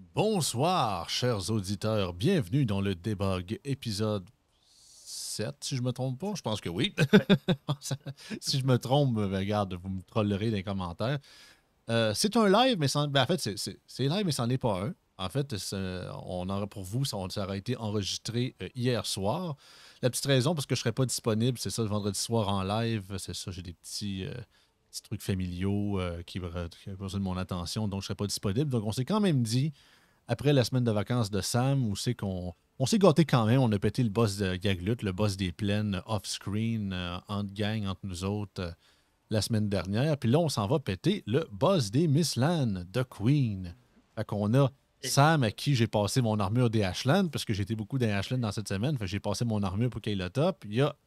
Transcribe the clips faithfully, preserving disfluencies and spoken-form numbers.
Bonsoir, chers auditeurs. Bienvenue dans le Debug épisode sept, si je me trompe pas. Je pense que oui. Si je me trompe, ben, regarde, vous me trollerez dans les commentaires. Euh, c'est un live, mais ça, ben, en fait, c'est c'est- c'est live, mais ça n'en est pas un. En fait, c'est- on aura pour vous, ça, ça aurait été enregistré euh, hier soir. La petite raison, parce que je ne serais pas disponible, c'est ça, le vendredi soir en live. C'est ça, j'ai des petits, euh, petits trucs familiaux euh, qui, re- qui ont besoin de mon attention, donc je ne serais pas disponible. Donc, on s'est quand même dit après la semaine de vacances de Sam, où c'est qu'on on s'est gâté quand même. On a pété le boss de Gaglut, le boss des plaines off-screen, euh, entre gang, entre nous autres, euh, la semaine dernière. Puis là, on s'en va péter le boss des Mistlands de Queen. Fait qu'on a Et- Sam à qui j'ai passé mon armure des Ashland, parce que j'ai été beaucoup dans Ashland dans cette semaine. Fait que j'ai passé mon armure pour qu'il ait le top. Il y a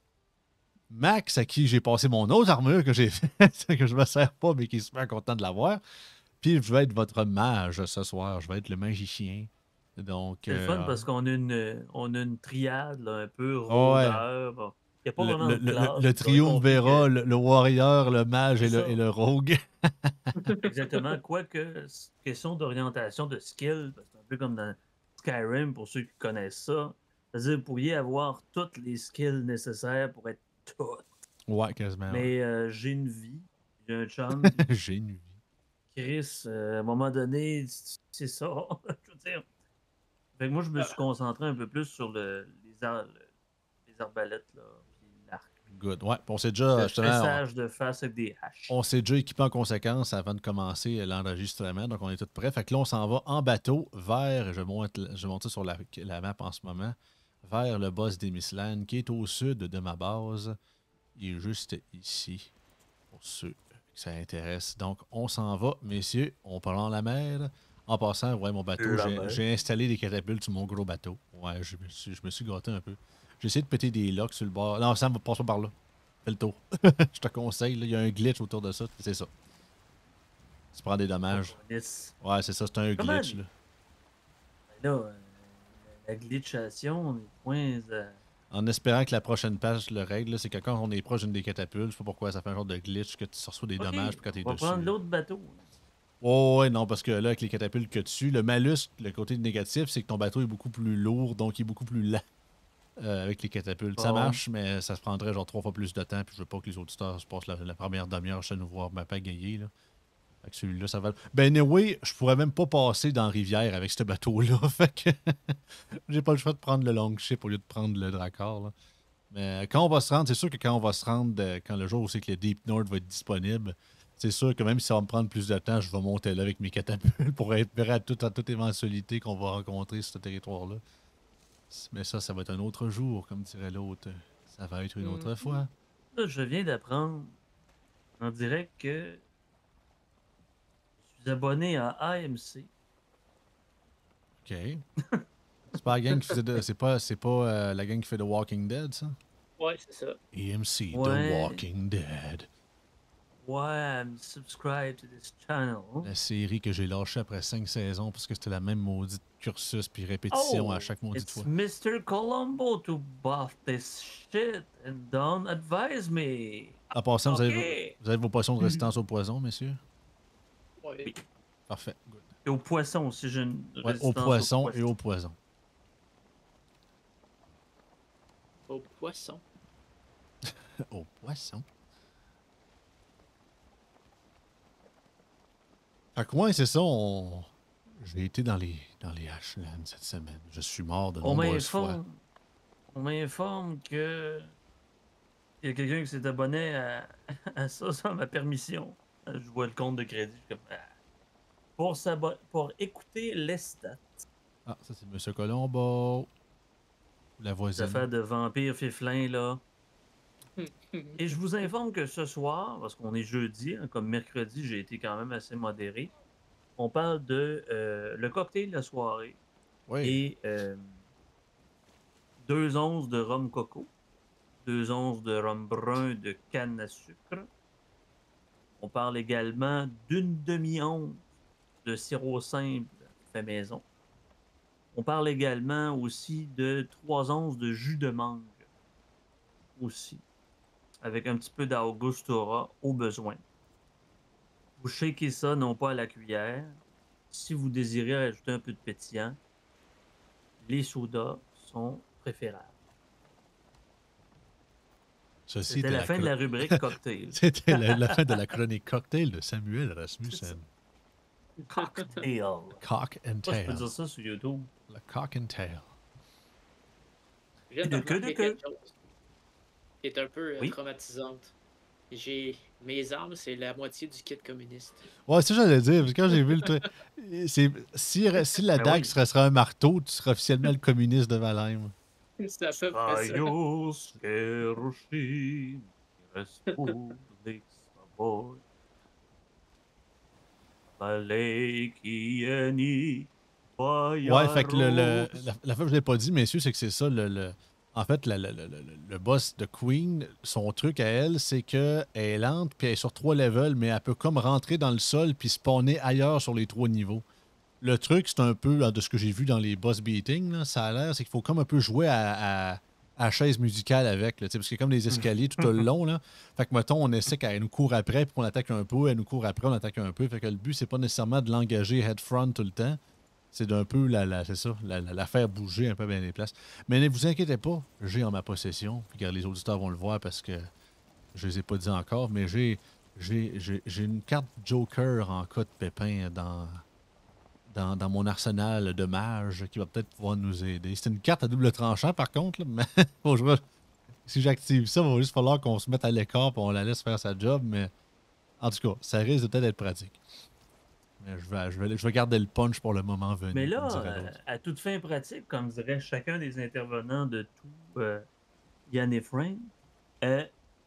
Max à qui j'ai passé mon autre armure que j'ai faite, que je me sers pas, mais qui est super content de l'avoir. Puis je vais être votre mage ce soir. Je vais être le magicien. Donc, C'est le fun euh, parce qu'on a une, on a une triade là, un peu ouais, rôdeur. Bon, il n'y a pas le, vraiment le, de le, le- classe. le Vous aurez compris triumvirat, que le, le warrior, le mage c'est et le, et ça. le rogue. Exactement. Quoique, c'est une question d'orientation de skill, parce que c'est un peu comme dans Skyrim, pour ceux qui connaissent ça. C'est-à-dire, vous pourriez avoir toutes les skills nécessaires pour être tout. Ouais, quasiment, ouais. Mais euh, j'ai une vie, j'ai un chum. J'ai une vie. Chris, euh, à un moment donné, c'est ça. Je veux dire. Fait que moi, je me suis concentré un peu plus sur le, les, ar- le- les arbalètes, là, puis l'arc, puis Good. Ouais, on s'est déjà, le justement, fessage de face avec des haches. on, on s'est déjà équipé en conséquence avant de commencer l'enregistrement. Donc, on est tout prêt. Fait que là, on s'en va en bateau vers, je monte, je monte ça sur la, la map en ce moment, vers le boss des Mistlands, qui est au sud de ma base. Il est juste ici, pour ceux que ça intéresse. Donc, on s'en va, messieurs. On prend la mer. En passant, ouais, mon bateau, La j'ai mer. j'ai installé des catapultes sur mon gros bateau. Ouais, je me suis, je me suis gâté un peu. J'ai essayé de péter des locks sur le bord. Non, ça ne passe pas par là. Fais le tour. Je te conseille, là, il y a un glitch autour de ça. C'est ça. Tu prends des Oh, dommages. câlisse. Ouais, c'est ça, c'est un Comment glitch, les- là. ben là, euh, la glitchation, les points. euh, En espérant que la prochaine page le règle, là, c'est que quand on est proche d'une des catapultes, je sais pas pourquoi ça fait un genre de glitch que tu reçois des Ok, dommages puis quand on t'es va prendre dessus. l'autre bateau. Oh, ouais, non, parce que là, avec les catapultes que dessus, le malus, le côté négatif, c'est que ton bateau est beaucoup plus lourd, donc il est beaucoup plus lent euh, avec les catapultes. Ça Bon. marche, mais ça se prendrait genre trois fois plus de temps, puis je veux pas que les auditeurs se passent la, la première demi-heure chez nous voir ma pagayer, là. Fait que celui-là, ça va. Ben, anyway, je pourrais même pas passer dans la rivière avec ce bateau-là. Fait que j'ai pas le choix de prendre le longship au lieu de prendre le Drakkar, là. Mais quand on va se rendre, c'est sûr que quand on va se rendre, euh, quand le jour où c'est que le Deep North va être disponible, c'est sûr que même si ça va me prendre plus de temps, je vais monter là avec mes catapultes pour être prêt à, tout, à toute éventualité qu'on va rencontrer sur ce territoire-là. Mais ça, ça va être un autre jour, comme dirait l'autre. Ça va être une autre Mhm. fois. Là, je viens d'apprendre en direct que je suis abonné à A M C. OK. C'est pas la gang qui faisait de- C'est pas, c'est pas euh, la gang qui fait The Walking Dead, ça? Ouais, c'est ça. A M C, The Ouais. Walking Dead. Why I'm subscribed to this channel. La série que j'ai lâchée après cinq saisons parce que c'était la même maudite cursus puis répétition à Oh, chaque maudite it's fois. mister Colombo to buff this shit and don't advise me. En passant, vous avez, Ok. vous avez vos potions de résistance au poison, messieurs? Oui. Parfait. Good. Et au poisson aussi, j'ai une Ouais, au résistance au poisson et poisson. au poison. Au poisson. Au poisson. Fait que ouais, c'est ça, on... J'ai été dans les, dans les Ashlands cette semaine. Je suis mort de On nombreuses fois. m'informe, on m'informe que il y a quelqu'un qui s'est abonné à, à ça sans ma permission. Je vois le compte de crédit, je suis comme, ah. pour, s'abo- pour écouter les stats. Ah, ça c'est Monsieur Colombo. La Des voisine. affaires de vampires fiflins, là. Et je vous informe que ce soir, parce qu'on est jeudi, hein, comme mercredi, j'ai été quand même assez modéré, on parle de euh, le cocktail de la soirée Oui. et euh, deux onces de rhum coco, deux onces de rhum brun de canne à sucre. On parle également d'une demi-once de sirop simple fait maison. On parle également aussi de trois onces de jus de mangue aussi, avec un petit peu d'Augustura au besoin. Vous shakez ça non pas à la cuillère, si vous désirez ajouter un peu de pétillant, les sodas sont préférables. Ceci C'était était la la, fin de chro- la rubrique cocktail. C'était la, la fin de la chronique cocktail de Samuel C'est ça. Rasmussen. Cocktail. Cock and Moi, je peux tail. dire ça sur YouTube. Le cock and tail. Je viens Et de de queue de remarquer queue. quelque chose qui est un peu euh, Oui. traumatisante. J'ai mes armes, c'est la moitié du kit communiste. Ouais, c'est ça que j'allais dire. Parce que quand j'ai vu le truc. c'est- Si, si la Ben dague oui. serait, serait un marteau, tu serais officiellement le communiste de Valheim. C'est à peu près ça. Rayos Hiroshima, Republic Savoy, Valekiani, Ouais, fait que le, le- Boyaros. la, la fois que je l'ai pas dit, messieurs, c'est que c'est ça. Le, le- en fait, le, le- le- le- le boss de Queen, son truc à elle, c'est qu'elle est lente, puis elle est sur trois levels, mais elle peut comme rentrer dans le sol puis spawner ailleurs sur les trois niveaux. Le truc, c'est un peu, de ce que j'ai vu dans les boss beating, là, ça a l'air, c'est qu'il faut comme un peu jouer à, à, à chaise musicale avec, là, tu sais, parce qu'il y a comme des escaliers tout le long. Là. Fait que, mettons, on essaie qu'elle nous court après, puis qu'on attaque un peu, elle nous court après, on attaque un peu. Fait que le but, c'est pas nécessairement de l'engager head-front tout le temps. C'est d'un peu, la, la, c'est ça, la, la, la faire bouger un peu bien les places. Mais ne vous inquiétez pas, j'ai en ma possession, puis les auditeurs vont le voir parce que je les ai pas dit encore, mais j'ai, j'ai, j'ai, j'ai une carte Joker en cas de pépin dans, dans, dans mon arsenal de mage qui va peut-être pouvoir nous aider. C'est une carte à double tranchant, par contre, là, mais faut que je re- si j'active ça, il va juste falloir qu'on se mette à l'écart et on la laisse faire sa job, mais en tout cas, ça risque de peut-être être pratique. Mais je vais, je, vais, je vais garder le punch pour le moment venu, Mais comme là, dirait euh, l'autre. à toute fin pratique, comme dirait chacun des intervenants de tout euh, Yann et Frame, euh,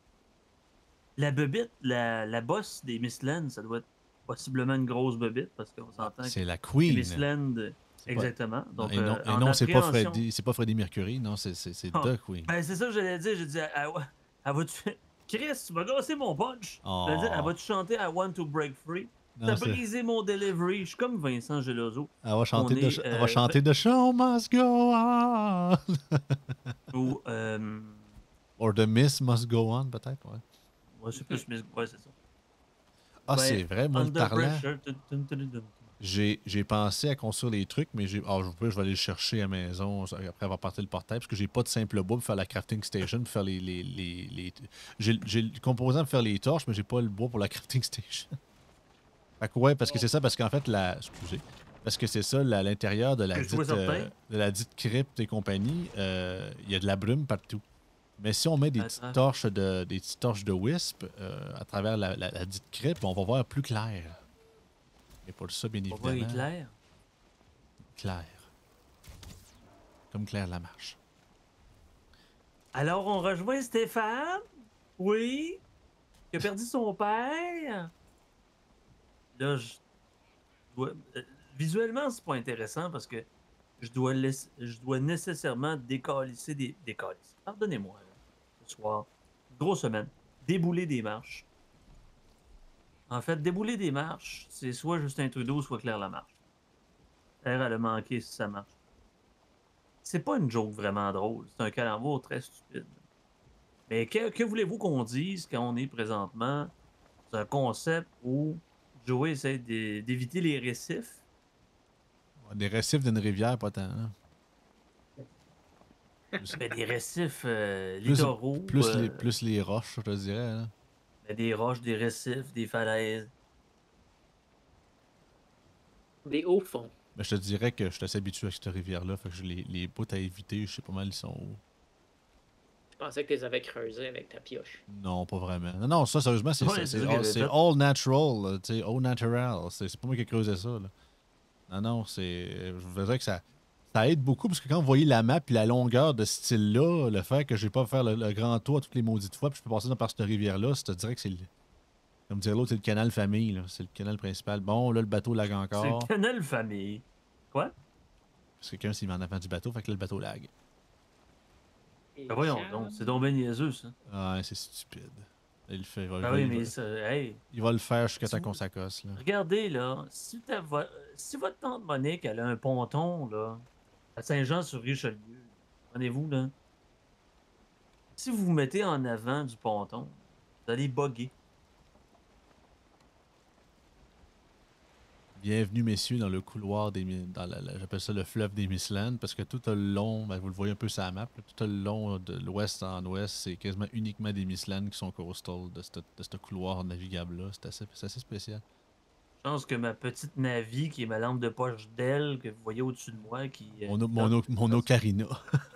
la bebite, la, la boss des Mistlands, ça doit être possiblement une grosse bebite parce qu'on s'entend que C'est la les Queen. Mistlands, C'est pas- exactement. Non, Donc, et non, euh, et en non c'est pas appréhension. Freddie, c'est pas Freddie Mercury, non, c'est, c'est, c'est Ah, The Queen. ben, c'est ça que j'allais dire. J'ai dit, ah, ouais, elle va-tu. Chris, tu m'as gassé mon punch. J'allais dire, elle Oh. va-tu chanter I Want to Break Free? Non, T'as c'est- brisé mon delivery. Je suis comme Vincent Geloso. Elle va chanter, On de, est, elle va euh, chanter The Show Must Go On. Ou, euh, Or The Miss Must Go On, peut-être, ouais. ouais, c'est plus Miss. Ouais, c'est ça. Ah, Ben, c'est vrai, moi, le Under parlant. Pressure. Tum, tum, tum, tum. J'ai, j'ai pensé à construire les trucs, mais j'ai, ah, je, peux, je vais aller le chercher à la maison après avoir parti le portail, parce que j'ai pas de simple bois pour faire la crafting station, pour faire les. les, les, les- J'ai, j'ai le composant pour faire les torches, mais j'ai pas le bois pour la crafting station. Fait que ouais, parce que c'est ça, parce qu'en fait, la. Excusez. Parce que c'est ça, la- à l'intérieur de la, Je dite, suis certain. euh, de la dite crypte et compagnie, euh, il y a de la brume partout. Mais si on met des Attends. petites torches de, des petites torches de wisp euh, à travers la, la- la dite crypte, on va voir plus clair. Et pour ça, bien On va évidemment. éclair. Clair. Comme Claire Lamarche. Alors, on rejoint Stéphane. Oui. Qui a perdu son père. Là, je dois. euh, Visuellement, c'est pas intéressant parce que je dois, laisser- je dois nécessairement décalisser des. Décalisser. Pardonnez-moi, là, ce soir. Grosse semaine. Débouler des marches. En fait, débouler des marches, c'est soit Justin Trudeau, soit Claire Lamarche. Claire, elle a manqué si ça marche. C'est pas une joke vraiment drôle. C'est un calembour très stupide. Mais que, que voulez-vous qu'on dise quand on est présentement dans un concept où Joey essaie d'é- d'éviter les récifs? Des récifs d'une rivière, pas tant. hein. Mais des récifs euh, Plus, littoraux, plus, euh, les, plus les roches, je te dirais. hein. mais des roches, des récifs, des falaises. Des hauts fonds. Mais je te dirais que je suis assez habitué à cette rivière-là. Fait que je- les, les bouts à éviter, je sais pas mal, ils sont où. Je pensais que tu les avais creusés avec ta pioche. Non, pas vraiment. Non, non, ça, sérieusement, c'est Ouais, c'est- c'est c'est ça all, que j'ai c'est fait. all natural. là, tu sais, all natural. C'est c'est pas moi qui ai creusé ça. Là. Non, non, c'est. Je vous dirais que ça, ça aide beaucoup parce que quand vous voyez la map et la longueur de ce style-là, le fait que j'ai pas à faire le, le grand tour toutes les maudites fois, puis je peux passer dans par cette rivière-là, je te dirais que c'est le. Comme dirait l'autre, c'est le canal famille. là. C'est le canal principal. Bon, là, le bateau lag C'est encore. le canal famille. Quoi? Parce que quelqu'un s'est mis en avant du bateau, fait que là, le bateau lag. Et Ben voyons calme. donc, c'est donc ben niaiseux, ça. Ah, c'est stupide. Il, le fait, il, va, Ah il va- oui, il mais va- ça, hey, il va le faire jusqu'à Si temps vous- qu'on s'accosse. Là. regardez, là, si, ta vo- si votre tante Monique, elle a un ponton, là, à Saint-Jean-sur-Richelieu, prenez-vous, là, si vous vous mettez en avant du ponton, vous allez bugger. Bienvenue, messieurs, dans le couloir des... Mi- dans la, la- j'appelle ça le fleuve des Mistlands, parce que tout le long, ben, vous le voyez un peu sur la map, là, tout le long de l'ouest en ouest, c'est quasiment uniquement des Mistlands qui sont coastal de ce de ce couloir navigable-là. C'est assez, c'est assez spécial. Je pense que ma petite Navi, qui est ma lampe de poche d'aile, que vous voyez au-dessus de moi, qui. euh, Mon, o- qui mon, o- flotte, mon ça, ocarina.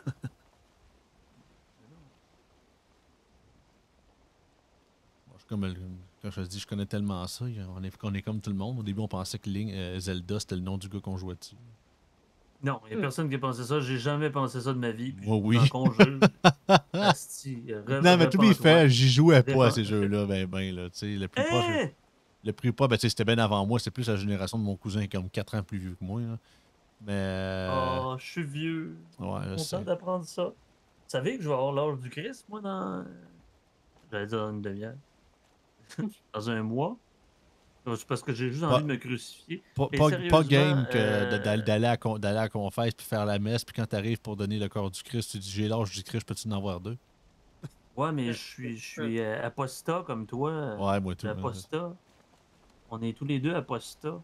Bon, je suis comme, le- quand je te dis, je connais tellement ça, on est, on est comme tout le monde. Au début, on pensait que Link, euh, Zelda, c'était le nom du gars qu'on jouait dessus. Non, il n'y a Hmm. personne qui a pensé ça. J'ai jamais pensé ça de ma vie. Puis Moi, je oui. vous en conjure. Asti, re- Non, mais tout bien repens-toi. fait, j'y jouais pas à Répen- ces jeux-là, ben, ben, là, tu sais, le plus proche, Hein? le plus pas, ben, tu sais, c'était bien avant moi, c'était plus la génération de mon cousin, comme quatre ans plus vieux que moi, là. Mais, euh, Oh, je suis vieux. ouais, je Content sais. d'apprendre ça. Vous savez que je vais avoir l'âge du Christ, moi, dans. J'allais dire dans une demi-heure. Dans un mois. C'est parce que j'ai juste Pas, envie de me crucifier. pas, Et pas, pas sérieusement, game que euh, de- d'aller à, la con- d'aller à la confesse puis faire la messe, puis quand t'arrives pour donner le corps du Christ, tu dis j'ai l'âge du Christ, peux-tu en avoir deux? ouais, mais je suis, je suis euh, apostat comme toi. Ouais, moi tout. hein, Apostat. On est tous les deux apostats.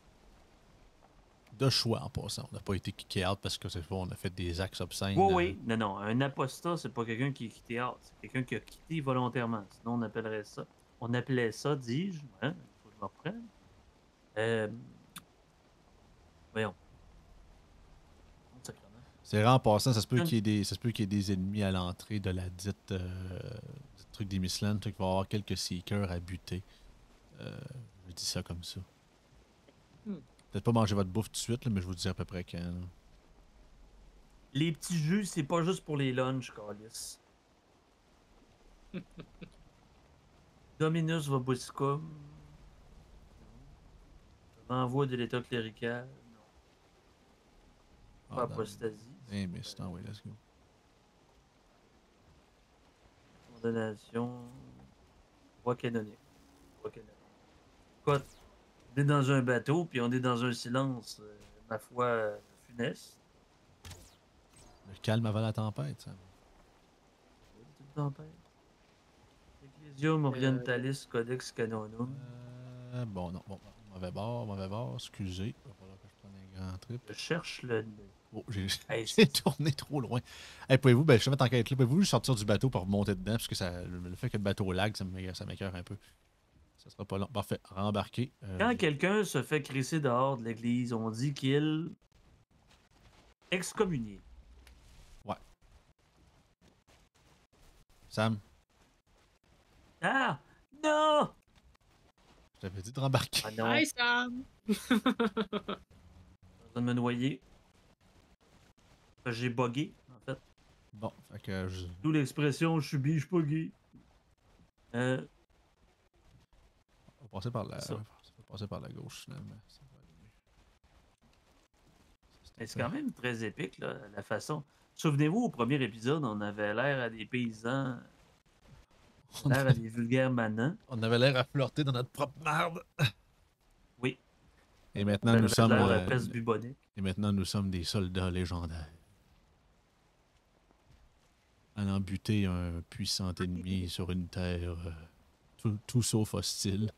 De choix en passant. On n'a pas été kické out parce que c'est pas, on a fait des actes obscènes. Oui, euh, oui. Non, non. Un apostat, c'est pas quelqu'un qui est quitté hors. C'est quelqu'un qui a quitté volontairement. Sinon, on appellerait ça. On appelait ça, dis-je. Hein? Il faut que je me reprenne. Euh... Voyons. Oh, sacrément. C'est vrai en passant, ça se peut Hum. qu'il y ait des, ça se peut qu'il y ait des ennemis à l'entrée de la dite euh, du truc des Mistlands, il va y avoir quelques seekers à buter. Euh, je dis ça comme ça. Hmm. Peut-être pas manger votre bouffe tout de suite, là, mais je vous dis à peu près quand. là. Les petits jus, c'est pas juste pour les lunchs, Calis. Dominus Vobiscum. Renvoi de l'état clérical. Non. Pas Ah, dans- apostasie. Eh, mais c'est oui, let's go. Condamnation. Voie canonique. Voie canonique. Écoute, on est dans un bateau, puis on est dans un silence, euh, ma foi, euh, funeste. Le calme avant la tempête, ça. Oui, tout le temps pareil. Ecclesium Orientalis Codex Canonum. Euh, bon, non, bon, mauvais bord, mauvais bord, excusez. Il va falloir que je prenne un grand trip. Je cherche le. Oh, j'ai Hey, j'ai tourné trop loin. Hey, pouvez-vous, ben, je vais mettre en quête là, pouvez-vous sortir du bateau pour remonter dedans, parce que ça, le, le fait que le bateau lag, ça m'é- ça m'écoeure un peu. Ça sera pas long. Parfait, rembarquer. Euh, Quand quelqu'un se fait crisser dehors de l'église, on dit qu'il excommunié. Sam, Ah! Non! je t'avais dit de rembarquer. Ah non, Hi Sam! je suis en train de me noyer. J'ai bugué, en fait. Bon, fait que je... D'où l'expression je suis bi, je suis pas gay. Euh, on va passer par la, Ça. on va passer par la gauche finalement. Ça va aller mieux. Ça, mais c'était c'est quand même très épique, là, la façon. Souvenez-vous, au premier épisode, on avait l'air à des paysans, On l'air à des vulgaires manants. On avait l'air à flirter dans notre propre merde. Oui. Et On maintenant, avait nous sommes, l'air à la euh, peste bubonique. et maintenant, nous sommes des soldats légendaires. Allant buter un puissant ennemi sur une terre euh, tout, tout sauf hostile.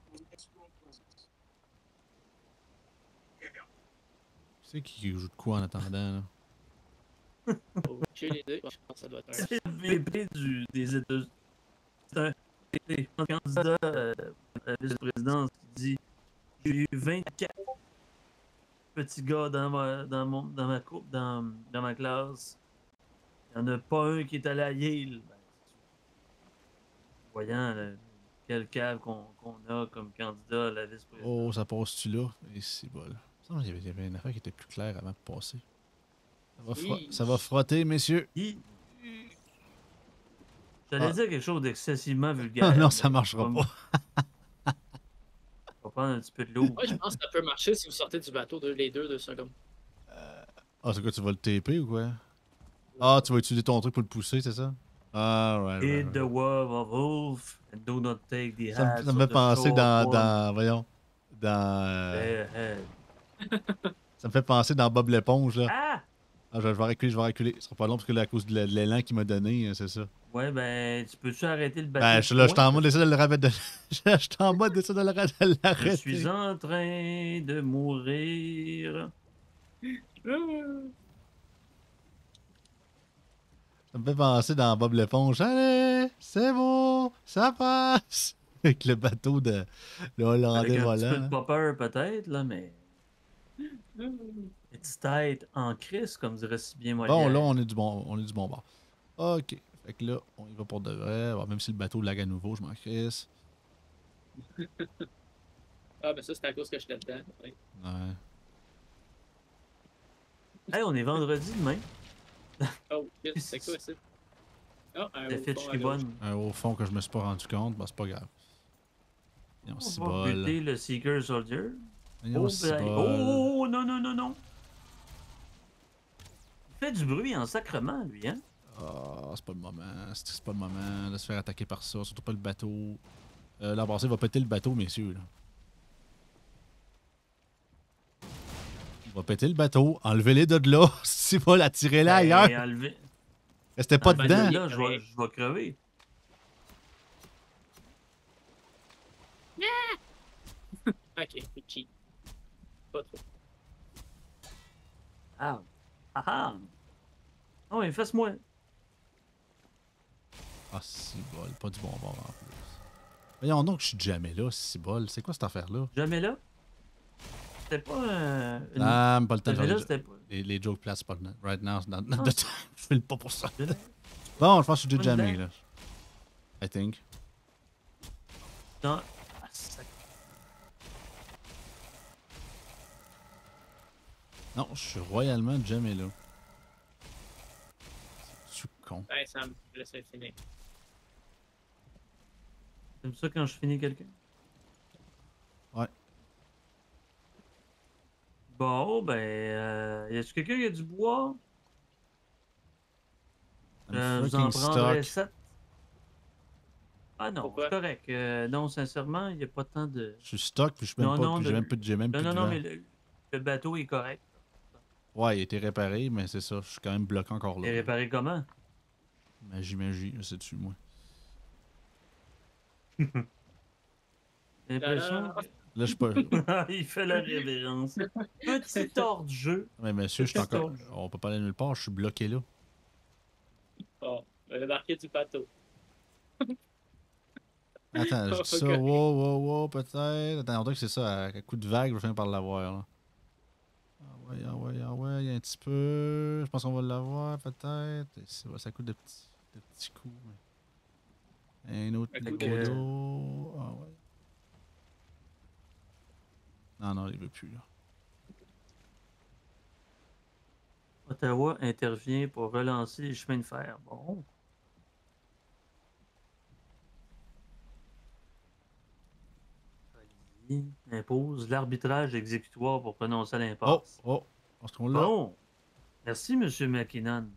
Tu sais qui joue de quoi en attendant, là? Oh, j'ai les deux. Je pense que ça doit être un. C'est le V P du, des États-Unis. C'est un, c'est un candidat euh, à la vice-présidence qui dit j'ai eu vingt-quatre petits gars dans ma, dans mon, dans ma, cour- dans, dans ma classe. Il n'y en a pas un qui est allé à Yale. Ben, voyant le- quel cave qu'on qu'on a comme candidat à la vice-présidence. Oh, ça passe-tu là? Et c'est bol. Il me semble qu'il y avait- il y avait une affaire qui était plus claire avant de passer. Ça va, fro- Oui. ça va frotter, messieurs. Hi. J'allais Ah. dire quelque chose d'excessivement vulgaire. non, mais ça marchera on pas. va- On va prendre un petit peu de l'eau. Ouais, je pense que ça peut marcher si vous sortez du bateau de, les deux deux secondes. Ah, c'est quoi, tu vas le taper ou quoi? Ah, tu vas utiliser ton truc pour le pousser, c'est ça? Ah, right, right, Hit right. the wall of wolf and do not take the Ça me, hats ça me of fait the penser short dans, one. dans. Voyons. Dans. euh, There, head. ça me fait penser dans Bob l'éponge, là. Ah! Ah, je, je vais reculer, je vais reculer. Ce sera pas long parce que là, à cause de l'é- de l'élan qu'il m'a donné, hein, c'est ça. Ouais, ben, tu peux-tu arrêter le bateau Ben, de je, là, je suis point? en mode d'essayer de le rabattre. De... je suis en mode d'essayer de le ra- de Je l'arrêter. suis en train de mourir. Ça me fait penser dans Bob l'éponge. Allez, c'est bon, ça passe. Avec le bateau de le Hollandais Avec un petit peu de volant. popper peut-être, là, mais petite tête en crise, comme dirait si bien Bon, là, Molière. on est du bon, on est du bon bord. Ok. Fait que là, on y va pour de vrai. Bon, même si le bateau lag à nouveau, je m'en crisse. Ah, ben ça, c'est à cause que j'étais dedans. Ouais. Ouais. Hey, on est vendredi demain. Oh, shit, c'est quoi ça? Ah, un La au fête fond à gauche. Shibon. Un au fond que je me suis pas rendu compte, bah c'est pas grave. Voyons, On si va bol. buter le Seeker Soldier. Voyons, Oh, si ben, bol. oh, non, non, non, non. Il fait du bruit en sacrement, lui, hein? Ah, c'est pas le moment. C'est c'est pas le moment de se faire attaquer par ça. Surtout pas le bateau. Euh, L'embrassé va péter le bateau, messieurs. Là. Il va péter le bateau. Enlevez-les de là. Si pas la tirer là ailleurs. Ben, enlever. Restez pas Enlever de dedans. là, je vais, je vais crever. Ok, c'est cheap. Pas trop. Ah. Ah ah. Oh, mais fesse-moi. Ah, si bol. Pas du bon bord en plus. Voyons donc, je suis jamais là, si bol. C'est quoi cette affaire-là? Jamais là. C'était pas euh, une... Ah, pas le temps de Jamais faire là, les, c'était pas... les, les jokes places. Pas le... Right now, c'est not, not Ah. the time. Je file pas pour ça. Jamais. Bon, je pense que je suis déjà Pas jamais, dedans. là. I think. Dans... Ah, sac- Non, je suis royalement jamais là. C'est con. Ouais, ça me laisse finir. T'aimes ça quand je finis quelqu'un? Ouais. Bon, ben... Euh, y a-tu quelqu'un qui a du bois? I'm Euh, je vous en freaking prendrai stuck. sept. Ah non, Pourquoi? c'est correct. Euh, non, sincèrement, il n'y a pas tant de... Je suis stuck, puis je suis même Non, pas. non, Puis j'ai le- même, plus de- j'ai même Non, plus non, de non, vent. mais le, le bateau est correct. Ouais, il a été réparé, mais c'est ça. Je suis quand même bloqué encore Il est là. réparé comment? Magie, magie, je sais dessus, moi. J'ai Non, non, l'impression non, non. que... Là, je suis pas. Il fait la révérence. Petit hors du jeu. Mais monsieur, je suis encore. Petit On peut pas aller nulle part, je suis bloqué là. Bon, le marqué du bateau. Attends, je dis ça. Ok. Wow, wow, wow, peut-être. Attends, on dirait que c'est ça. À coup de vague, je vais finir par l'avoir, là. Ah ouais, ah ouais, ah ouais, un petit peu. Je pense qu'on va l'avoir, peut-être. Et c'est- Ça coûte de petits, de petits coups. Mais... Un autre Un coup gros de- dos. Ah ouais. Non, non, il veut plus, là. Ottawa intervient pour relancer les chemins de fer. Bon. Il impose l'arbitrage exécutoire pour prononcer Oh, l'impasse. oh. Est-ce qu'on l'a? Bon. Merci, M. McKinnon.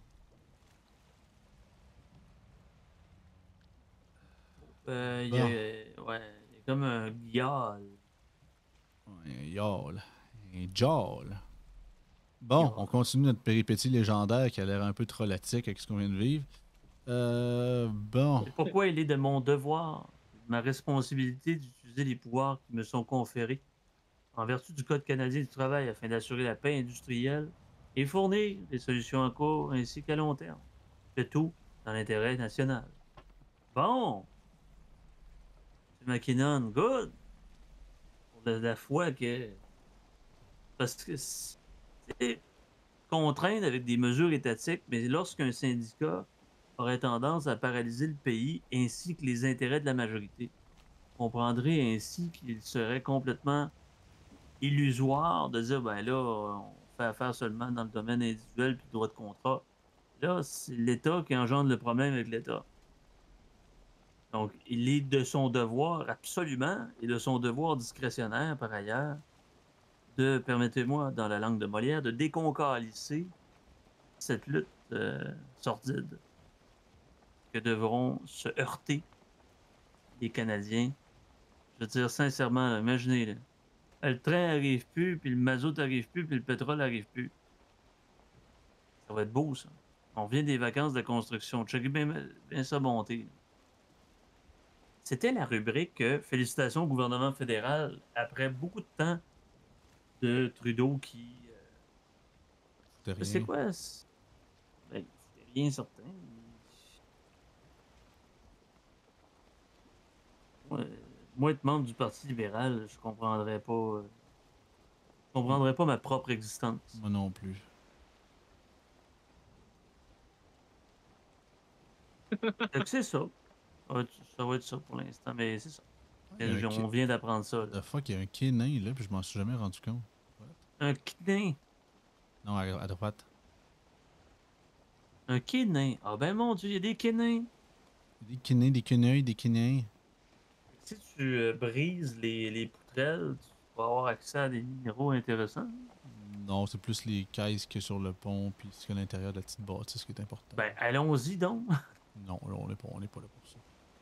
Euh, il y a, ouais, il y a comme un guignol. Un yall. Un jall. Bon, Yall. on continue notre péripétie légendaire qui a l'air un peu trolatique avec ce qu'on vient de vivre. Euh, bon. C'est pourquoi il est de mon devoir, de ma responsabilité d'utiliser les pouvoirs qui me sont conférés en vertu du Code canadien du travail afin d'assurer la paix industrielle et fournir des solutions à court ainsi qu'à long terme. Le tout dans l'intérêt national. Bon. M. McKinnon, good. Pour de la foi que... Parce que c'est contraindre avec des mesures étatiques, mais lorsqu'un syndicat aurait tendance à paralyser le pays ainsi que les intérêts de la majorité, on comprendrait ainsi qu'il serait complètement illusoire de dire, ben là, on fait affaire seulement dans le domaine individuel puis le droit de contrat. Là, c'est l'État qui engendre le problème avec l'État. Donc, il est de son devoir, absolument, et de son devoir discrétionnaire, par ailleurs, de, permettez-moi, dans la langue de Molière, de déconcalisser cette lutte euh, sordide que devront se heurter les Canadiens. Je veux dire, sincèrement, là, imaginez, là, le train arrive plus, puis le mazout arrive plus, puis le pétrole arrive plus. Ça va être beau, ça. On vient des vacances de construction. Checkez bien, bien ça monter. C'était la rubrique euh, Félicitations au gouvernement fédéral après beaucoup de temps de Trudeau qui. euh, C'était C'est rien. quoi? c'est- Ben, c'était rien certain. Moi, euh, moi, être membre du Parti libéral, je comprendrais pas. euh, je comprendrais pas ma propre existence. Moi non plus. Fait que c'est ça. Ça va être ça va être ça pour l'instant, mais c'est ça. Ah, il y a un On ki- vient d'apprendre ça. What Là. the fuck, il y a un quai nain là, puis je m'en suis jamais rendu compte. What? Un kidnain. Non, à, à droite. Un kidnain. Ah ben mon Dieu, il y a des kidnains. Des quenins, des quenouilles, des quenins. Si tu euh, brises les, les poutrelles, tu vas avoir accès à des minéraux intéressants. Non, c'est plus les caisses qu'il y a sur le pont, puis ce qu'il y a à l'intérieur de la petite bâtisse qui est important. Ben, allons-y donc. Non, là, on n'est pas, on est pas là pour ça.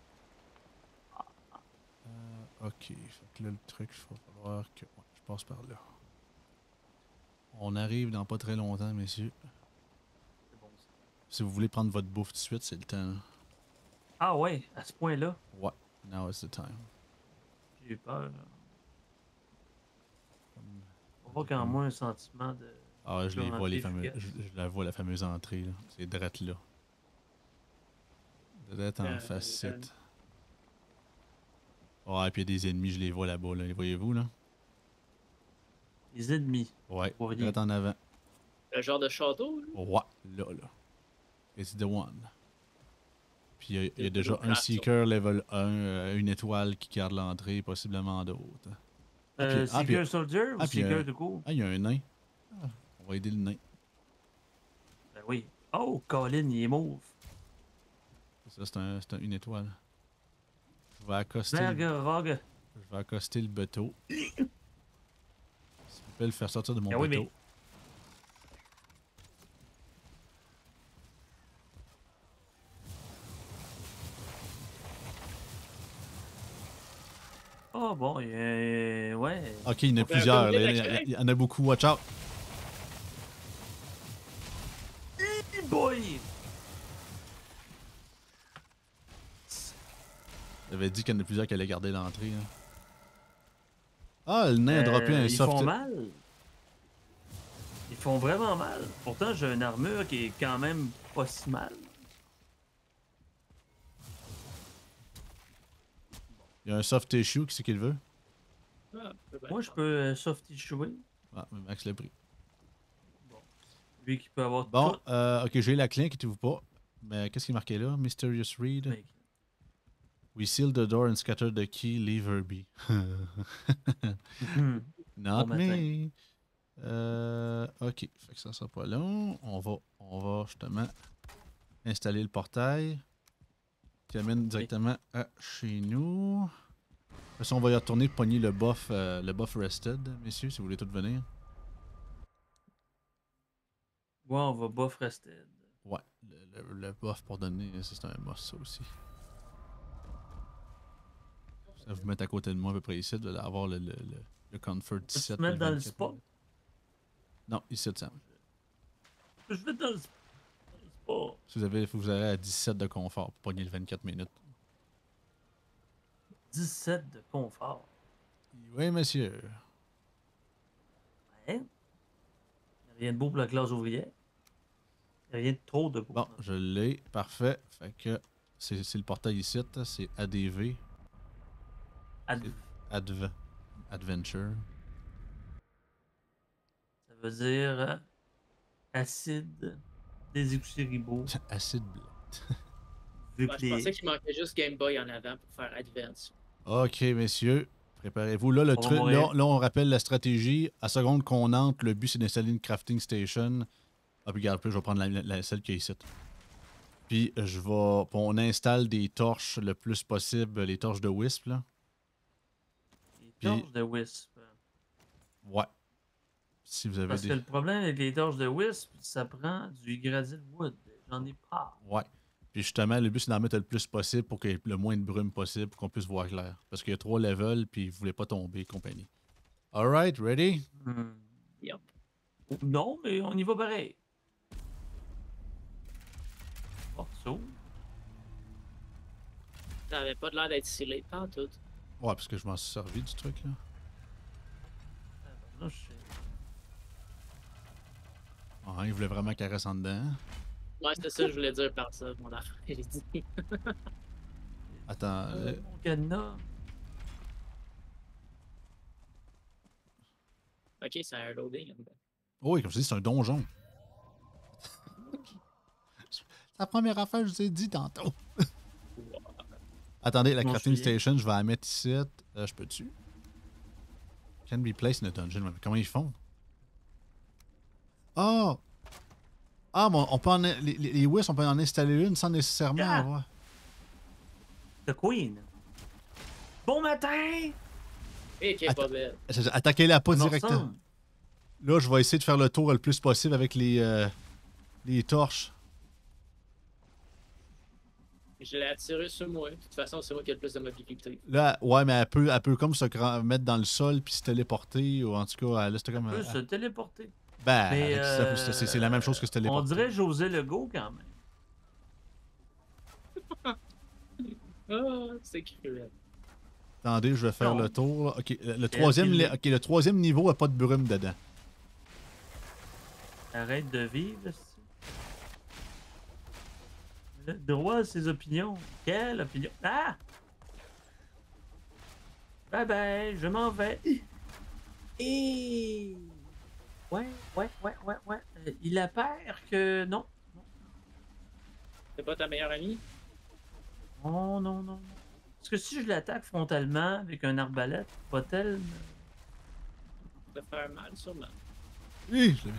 Euh, ok, fait que là, le truc, il va falloir que ouais, je passe par là. On arrive dans pas très longtemps, messieurs. C'est bon, ça. Si vous voulez prendre votre bouffe tout de suite, c'est le temps. Ah ouais, à ce point-là, Ouais, now is the time. j'ai eu peur. Comme- On voit qu'en moi un sentiment de. Ah, je les vois, les fameux. efficace. Je, je la vois, la fameuse entrée, là. C'est drette là. Drette en Euh, facette. Ouais, puis il y a des ennemis, je les vois là-bas, là. Les voyez-vous, là? Les ennemis. Ouais, Pour rien. drette en avant. Le genre de château, là. Ouais, là, là. It's the one. Puis il y a, il y a C'est déjà plutôt un plate, ça. Seeker level un, euh, une étoile qui garde l'entrée, possiblement d'autres. Ah, puis- Euh, ah, puis- Seeker Soldier ou ah, puis, Seeker euh, de court? Ah, il y a un nain. Ah, on va aider le nain. Ben oui. Oh, Colin, il est mauve. Ça, c'est un, c'est un- une étoile. Je vais accoster, Zerg, le, Rog. je vais accoster le bateau. S'il vous plaît, le faire sortir de mon Ben oui, bateau. mais- Oh bon, il y a- ouais. Ok, il y en a On fait un plusieurs. comité là. Il y, d'accueil. a- il y en a beaucoup. Watch out. Hey boy! J'avais dit qu'il y en a plusieurs qui allaient garder l'entrée. là. Ah, le nain a droppé Euh, un ils soft. font mal. Ils font vraiment mal. Pourtant, j'ai une armure qui est quand même pas si mal. Il y a un soft tissue, qui c'est qu'il veut? Ah, peut bien Moi, je faire. peux euh, soft échouer. Ah, mais Max l'a pris. Lui qui peut avoir Bon, tout. euh, ok, j'ai la clé, inquiétez-vous pas. Mais qu'est-ce qui est marqué là? Mysterious Read. Mais- We seal the door and scatter the key, leave her be. Mhm. Not Bon matin. me. Euh, ok, fait que ça sera pas long. On va, on va justement installer le portail qui amène directement à chez nous. De toute façon, on va y retourner pour pogner le buff, euh, le buff rested, messieurs, si vous voulez tous venir. Ouais, on va buff rested. Ouais, le, le- le buff pour donner, ça, c'est un must, ça aussi. Ça va vous mettre à côté de moi à peu près ici, de avoir le, le, le, le Comfort Peux-tu dix-sept. te mettre puis dans le vingt-quatre. spot? Non, ici, Sam. Je vais dans le spot. Dans le spot. Si vous avez, faut que vous ayez à dix-sept de confort pour pogner le vingt-quatre minutes. dix-sept de confort. Oui, monsieur. Ouais. Rien de beau pour la classe ouvrière. Rien de trop de beau. Bon, je l'ai. Parfait. Fait que c'est c'est le portail ici. C'est A D V. Ad- Adv Adventure. Ça veut dire euh, acide désoxyribos. Acide blanc. Vu Ouais, que je pensais les... qu'il manquait juste Game Boy en avant pour faire Advance. Ok, messieurs. Préparez-vous. Là, le On va truc, mourir. là, là, on rappelle la stratégie. À seconde qu'on entre, le but, c'est d'installer une crafting station. Ah, puis regarde, puis je vais prendre la, la- la- celle qui est ici. Puis, je vais. puis on installe des torches le plus possible, les torches de Wisp, là. les Puis- torches de Wisp. Ouais. Si vous avez Parce des. que le problème avec les torches de Wisp, ça prend du Yggdrasil Wood. J'en ai pas. Ouais. Puis justement, le but, c'est d'en mettre le plus possible pour qu'il y ait le moins de brume possible pour qu'on puisse voir clair. Parce qu'il y a trois levels, puis vous voulez pas tomber, compagnie. Alright, ready? Hmm. Yep. Non, mais on y va pareil. T'avais pas l'air d'être scellé, pas tout. Ouais, parce que je m'en suis servi du truc, là. Là, je sais. Ouais, il voulait vraiment qu'elle reste en dedans. Ouais, c'était ça que je voulais dire par ça, mon affaire. J'ai dit. Attends. Euh, euh, mon cadenas. Ok, c'est un loading. en dedans. Oh oui, comme je dis, c'est un donjon. C'est la première affaire que je vous ai dit tantôt. Attendez, la Non, crafting je suis- station, je vais la mettre ici. Euh, je peux-tu? Can be placed in a dungeon. Mais comment ils font? Ah! Ah, bon, on peut en, les, les, les Wisps, on peut en installer une sans nécessairement Ah! avoir. The Queen. Bon matin! Et qui est Attends. pas belle. Attaquez-la pas Ça me direct. ressemble. Là, je vais essayer de faire le tour le plus possible avec les, euh, les torches. Je l'ai attiré sur moi. De toute façon, c'est moi qui ai le plus de mobilité. Là, ouais, mais elle peut, elle peut comme se gra- mettre dans le sol puis se téléporter, ou en tout cas, elle, c'est comme. On peut euh, se téléporter. ben, Mais avec ça, c'est- c'est c'est la même chose que se euh, On téléporter. dirait José Legault quand même. Ah, c'est cruel. Attendez, je vais faire Non. le tour. Là. Ok, le, le troisième, filmé. li- ok, le troisième niveau a pas de brume dedans. Arrête de vivre. c'est- Le droit à ses opinions. Quelle opinion? Ah! Bye bye, je m'en vais. Et... Ouais, ouais, ouais, ouais, ouais. Euh, il a peur que... Non. C'est pas ta meilleure amie? Non, non, non, non. Parce que si je l'attaque frontalement avec un arbalète, va-t-elle... me- Ça fait mal, sûrement. Oui, je l'ai vu.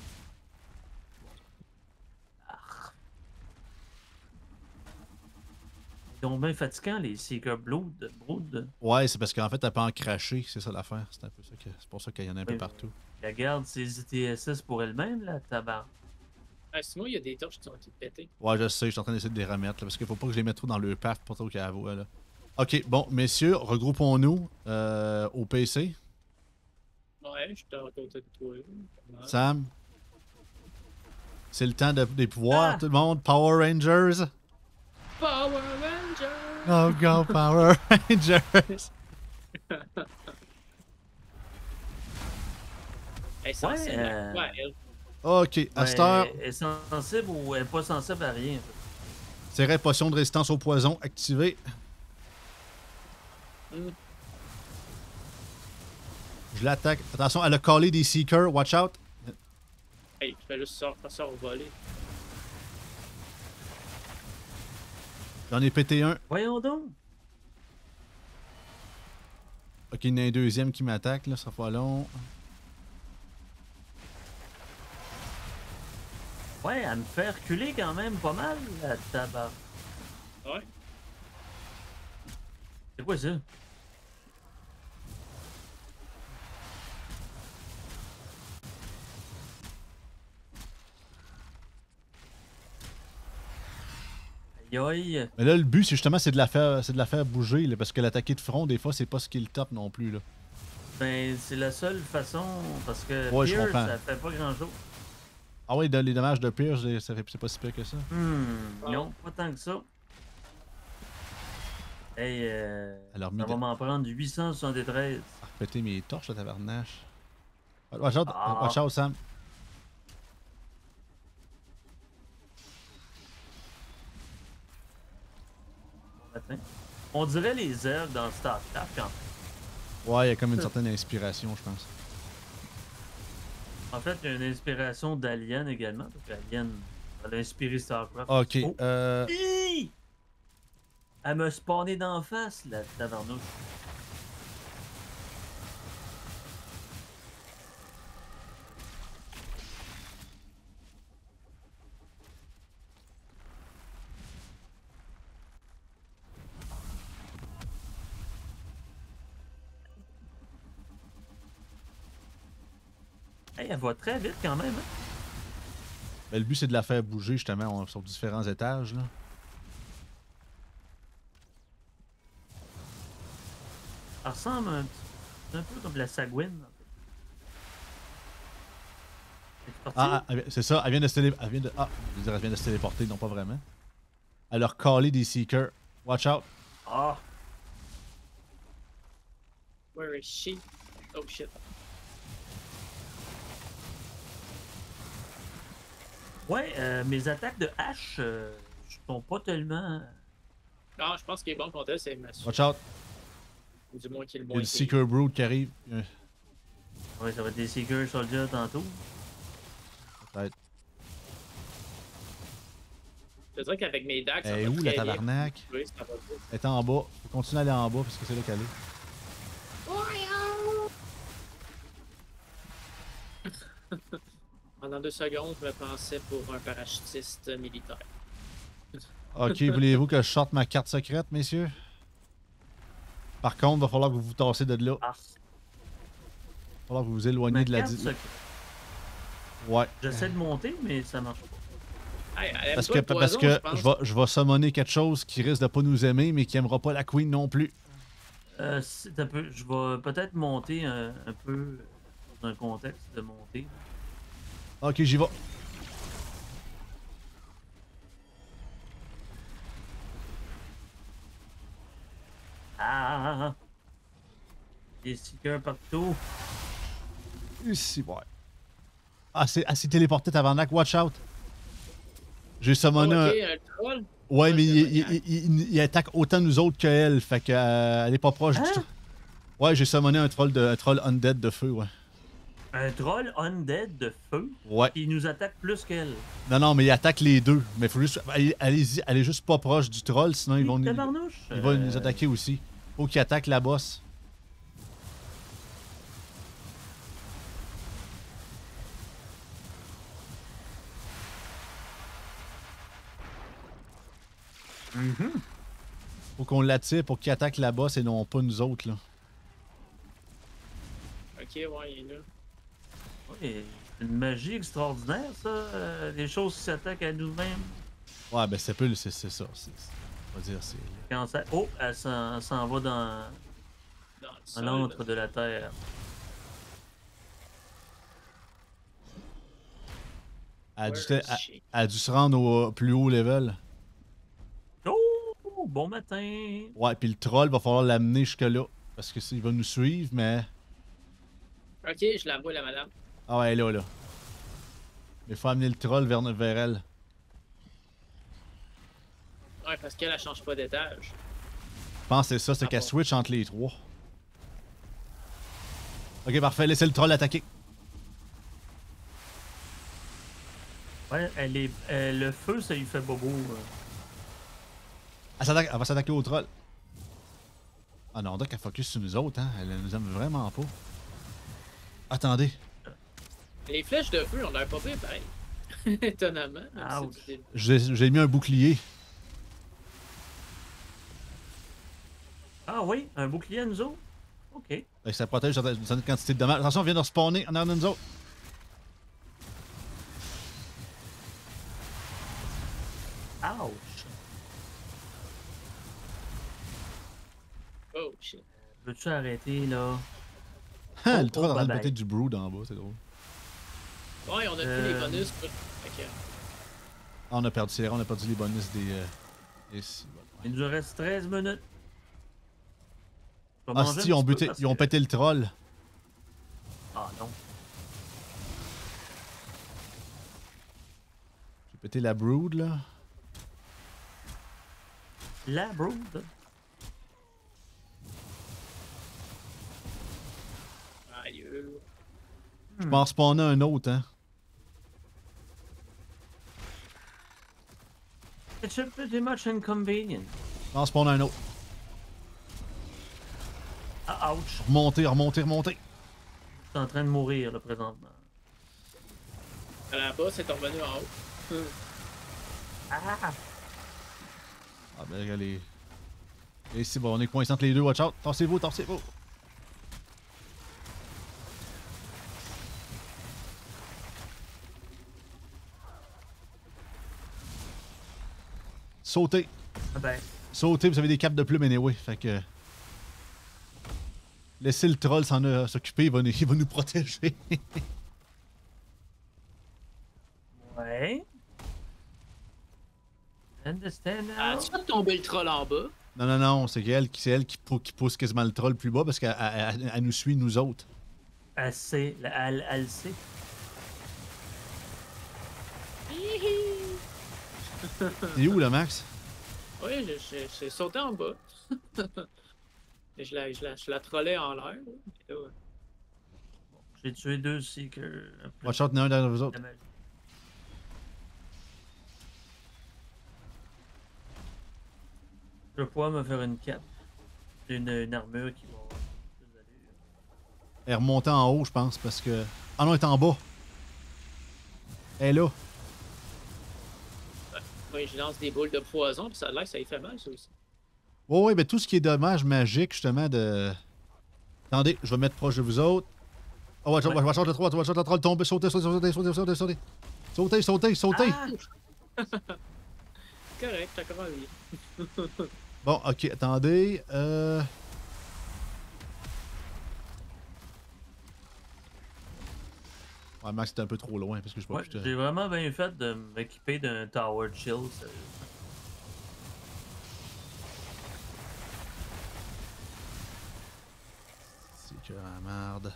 Ils sont bien fatigants, les Seeker Blood. Brood. Ouais, c'est parce qu'en fait, elle peut en cracher, c'est ça l'affaire. C'est un peu ça que, c'est pour ça qu'il y en a un peu Oui. partout. Elle garde ses I T S S pour elle-même, la tabac. Ah, sinon, il y a des torches qui ont été pétées. Ouais, je sais, je suis en train d'essayer de les remettre, là, parce qu'il faut pas que je les mette trop dans le path pour trop qu'elle voit, là. Ok, bon, messieurs, regroupons-nous euh, au P C. Ouais, je suis à côté de toi. Ouais. Sam, c'est le temps de, des pouvoirs, Ah! tout le monde. Power Rangers. Power Ranger! Oh, go Power Rangers. Elle est sensible Ouais, à euh, quoi, elle? Ok, à cette heure, Ouais, elle est sensible ou elle est pas sensible à rien? en fait? c'est potion de résistance au poison activée. Hmm. Je l'attaque. Attention, elle a callé des Seekers. Watch out. Hey, je fais juste sortir ça voler. J'en ai pété un. Voyons donc. Ok, il y en a un deuxième qui m'attaque, là, ça sera pas long. Ouais, elle me fait reculer quand même pas mal, la tabac. Ouais. C'est quoi ça? Aïe aïe. Mais là, le but, c'est justement c'est de la faire, c'est de la faire bouger, là, parce que l'attaquer de front, des fois, c'est pas ce qui est le top non plus, là. Ben, c'est la seule façon, parce que Ouais, je Pierce, comprends. ça fait pas grand-chose. Ah oui, les dommages de Pierce, ça fait- c'est pas si pire que ça. Hmm, non, pas tant que ça. Hey, euh, Alors, ça va m'en prendre huit cent soixante-treize. péter mes torches, la tabarnache. Watch out, Ah. watch out, Sam. Matin. On dirait les elfes dans StarCraft quand même. Ouais, il y a comme une certaine inspiration, je pense. En fait, il y a une inspiration d'Alien également. Donc, Alien, elle a inspiré StarCraft. Ok, Oh. euh. Hi! Elle m'a spawné d'en face, la tabarnouche. Hey, elle va très vite quand même. Hein? Ben, le but, c'est de la faire bouger, justement, on- sur différents étages, là. Elle ressemble un, petit- un peu comme la Sagouine. En fait. Es-tu parti? Ah, ah, elle vient- c'est ça, elle vient de se télé... elle vient de... Ah, je veux dire, elle vient de se téléporter, non pas vraiment. Elle a recalé des Seekers. Watch out. Ah! Where is she? Oh shit. Ouais, euh, mes attaques de hache euh, sont pas tellement. Non, je pense qu'il est bon contre elle, c'est Mathieu. Watch out. Ou du moins qu'il est le Il y a moins le pire. Seeker Brood qui arrive. Euh, Ouais, ça va être des Seeker Soldiers tantôt. Peut-être. Je dirais qu'avec mes dagues, ça Elle est va où, très la bien. tabarnak? Oui, ça va bien. Elle est en bas. Faut continuer à aller en bas parce que c'est là qu'elle est. Pendant deux secondes, je me pensais pour un parachutiste militaire. Ok, voulez-vous que je sorte ma carte secrète, messieurs? Par contre, il va falloir que vous vous tassez de là. Ah, Il va falloir que vous vous éloigniez ma de la... carte di- secrète. Ouais. J'essaie de monter, mais ça marche pas. Hey, elle aime Parce pas que, le parce poison, que je pense. je, vais, je vais summoner quelque chose qui risque de pas nous aimer, mais qui aimera pas la Queen non plus. Euh, c'est un peu, je vais peut-être monter un, un peu dans un contexte de monter. Ok, j'y vais. Ah! Des stickers partout. Ici, ouais. Ah, c'est ah, c'est téléporté tabarnak, watch out. J'ai Oh, summoné ok, un... un troll. Ouais, Ouais, mais c'est il, pas il, grave. il- il- il attaque autant nous autres qu'elle, fait que euh, elle est pas proche du Hein? tout. Ouais, j'ai summoné un troll, de, un troll undead de feu, ouais. Un troll undead de feu Ouais. qui nous attaque plus qu'elle. Non, non, mais il attaque les deux. Mais faut juste... allez- Allez-y, allez juste pas proche du troll, sinon ils vont, nous- Tabarnouche! ils vont nous Euh, attaquer aussi. Faut qu'il attaque la boss. mhm. Faut qu'on l'attire pour qu'il attaque la boss et non pas nous autres, là. Ok, ouais, il est là. Ouais, c'est une magie extraordinaire, ça. euh, les choses qui s'attaquent à nous-mêmes. Ouais, ben c'est peu, c'est c'est ça. c'est- c'est- On va dire, c'est... Quand ça... Oh, elle s'en elle s'en va dans, Dans le dans sol. l'antre de la terre. Elle a, dû, Where te- is elle- she? elle a dû se rendre au plus haut level. Oh, bon matin! Ouais, puis le troll, va falloir l'amener jusque-là. Parce que il va nous suivre, mais... Ok, je la vois, la madame. Ah ouais, elle est là, là. Mais faut amener le troll vers, vers elle. Ouais, parce qu'elle, elle change pas d'étage. Je pense que c'est ça, c'est Ah qu'elle bon. switch entre les trois. Ok, parfait, laissez le troll attaquer. Ouais, elle est, euh, le feu, ça lui fait bobo. euh. Elle, s'attaque- elle va s'attaquer au troll. Ah non, donc elle focus sur nous autres, hein. Elle nous aime vraiment pas. Attendez. Les flèches de feu, on l'air pas pire, pareil. Étonnamment. même si Ouch. c'est du- J'ai j'ai mis un bouclier. Ah oui, un bouclier à nous autres? Ok. Fait que ça protège une certaine quantité de dommages. Attention, on vient de respawner en arrière de nous autres. Ouch! Oh shit. Veux-tu arrêter, là? Hein, Oh, le troll est en oh, train de bye péter bye. du brood en bas, c'est drôle. Ouais, on a plus Euh. les bonus. Fait que- Ah, on a perdu, c'est vrai, on a perdu les bonus des... Euh... des- Il nous reste treize minutes. Je vais Ah, manger un si, ils ont, petit peu buté, parce ils ont que- pété le troll. Ah non. J'ai pété la brood, là. La brood. Aïe, euh. Je pense spawner un autre, hein. It's pretty much inconvenient. Je pense spawner un autre. Ah, ouch. Remonter, remonter, remonter. Je suis en train de mourir, là, présentement. À la bas, c'est revenu en haut. Hum. Ah! Ah, ben, regarde les... Et ici, bon, on est coincés entre les deux, watch out. Tassez-vous, tassez-vous. Sautez. Ah ben, Sautez, vous avez des capes de plumes anyway, fait que... Laissez le troll s'en euh, s'occuper, il va, nous, il va nous protéger. ouais. Understand now? Ah, tu vas tomber le troll en bas. Non, non, non, c'est elle, qui- c'est elle qui, pou- qui pousse quasiment le troll plus bas parce qu'elle elle- elle- elle nous suit, nous autres. Elle sait, elle, elle le sait. Hihi! T'es où, là, Max? Oui, je- je- j'ai sauté en bas. Et je, la, je, la, je la trollais en l'air. Et là, J'ai tué deux Seekers. Watch out, il y en a un derrière vous autres. Je vais pouvoir me faire une cape. Une, une armure qui va avoir plus d'allure. Elle est remontée en haut, je pense, parce que... Ah non, elle est en bas. Elle est là. oui, je lance des boules de poison, puis ça a l'air que ça y fait mal, ça aussi. Oui, oui, mais tout ce qui est dommage magique, justement, de... Attendez, je vais mettre proche de vous autres. Oh, watch out, Ouais. watch out, le trois, watch out, le trois, tomber, sauter, sauter, sauter, sauter, sauter, sauter. Sauter, sauter, sauter. Ah! Correct, t'as comment vie. Bon, ok, attendez. Euh... Ouais, Max, c'était un peu trop loin parce que je peux Ouais, plus te... j'ai vraiment bien fait de m'équiper d'un Tower Chill. sérieux. C'est que la merde.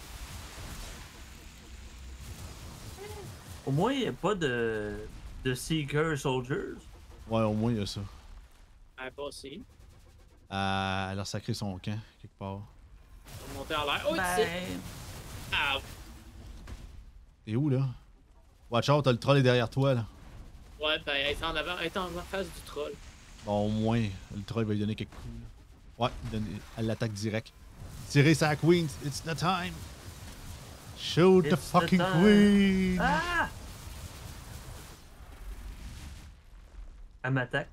Au moins, il n'y a pas de, de Seeker Soldiers. Ouais, au moins, il y a ça. Elle est passée. Euh, elle a sacré son camp, quelque part. On va monter en l'air. Oh, Ben, c'est. Ah, T'es où, là? Watch out, t'as le troll est derrière toi, là. ouais, ben, elle est en avant, elle est en face du troll. Bon, au moins, le troll va lui donner quelques coups, là. Ouais, il donne- elle l'attaque direct. Tirez sa queen, it's the time! Shoot the It's the fucking time. queen! Ah! Elle m'attaque.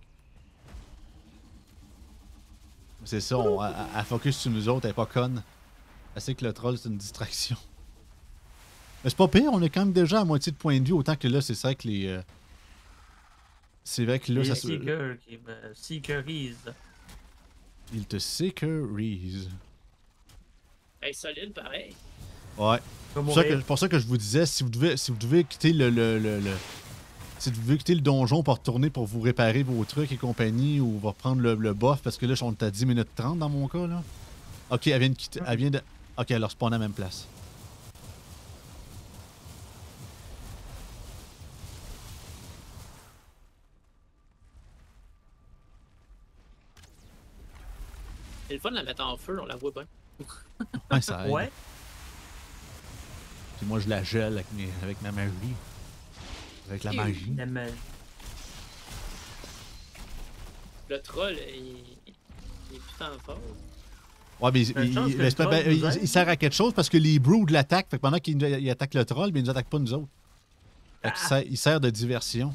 C'est ça, on, elle, elle focus sur nous autres, elle est pas conne. Elle sait que le troll, c'est une distraction. Mais c'est pas pire, on est quand même déjà à moitié de point de vue, autant que là, c'est vrai que les... euh, C'est vrai que là, Les ça se... Seekers qui me Seekerisent. Il te sécurise. Elle est solide, pareil. Ouais. Comme C'est pour, ça que- pour ça que je vous disais, si vous devez, si vous devez quitter le, le, le, le- si vous devez quitter le donjon pour retourner pour vous réparer vos trucs et compagnie, ou va reprendre le, le buff, parce que là, on est à dix minutes trente dans mon cas, là. Ok, elle vient de quitter, elle vient de... Ok, elle respawn à la même place. C'est le fun de la mettre en feu, on la voit bien. Ouais, ça aide. Ouais. Puis moi, je la gèle avec, mes, avec ma magie. Avec la magie. La magie. Le troll, il, il est tout en phase. Ouais, mais il, Une il- chance il- que mais le c'est pas- troll ben, nous il- aide. il sert à quelque chose parce que les broods l'attaquent. Fait que pendant qu'il il attaque le troll, mais il nous attaque pas nous autres. Fait qu'il Ah. sert- il sert de diversion.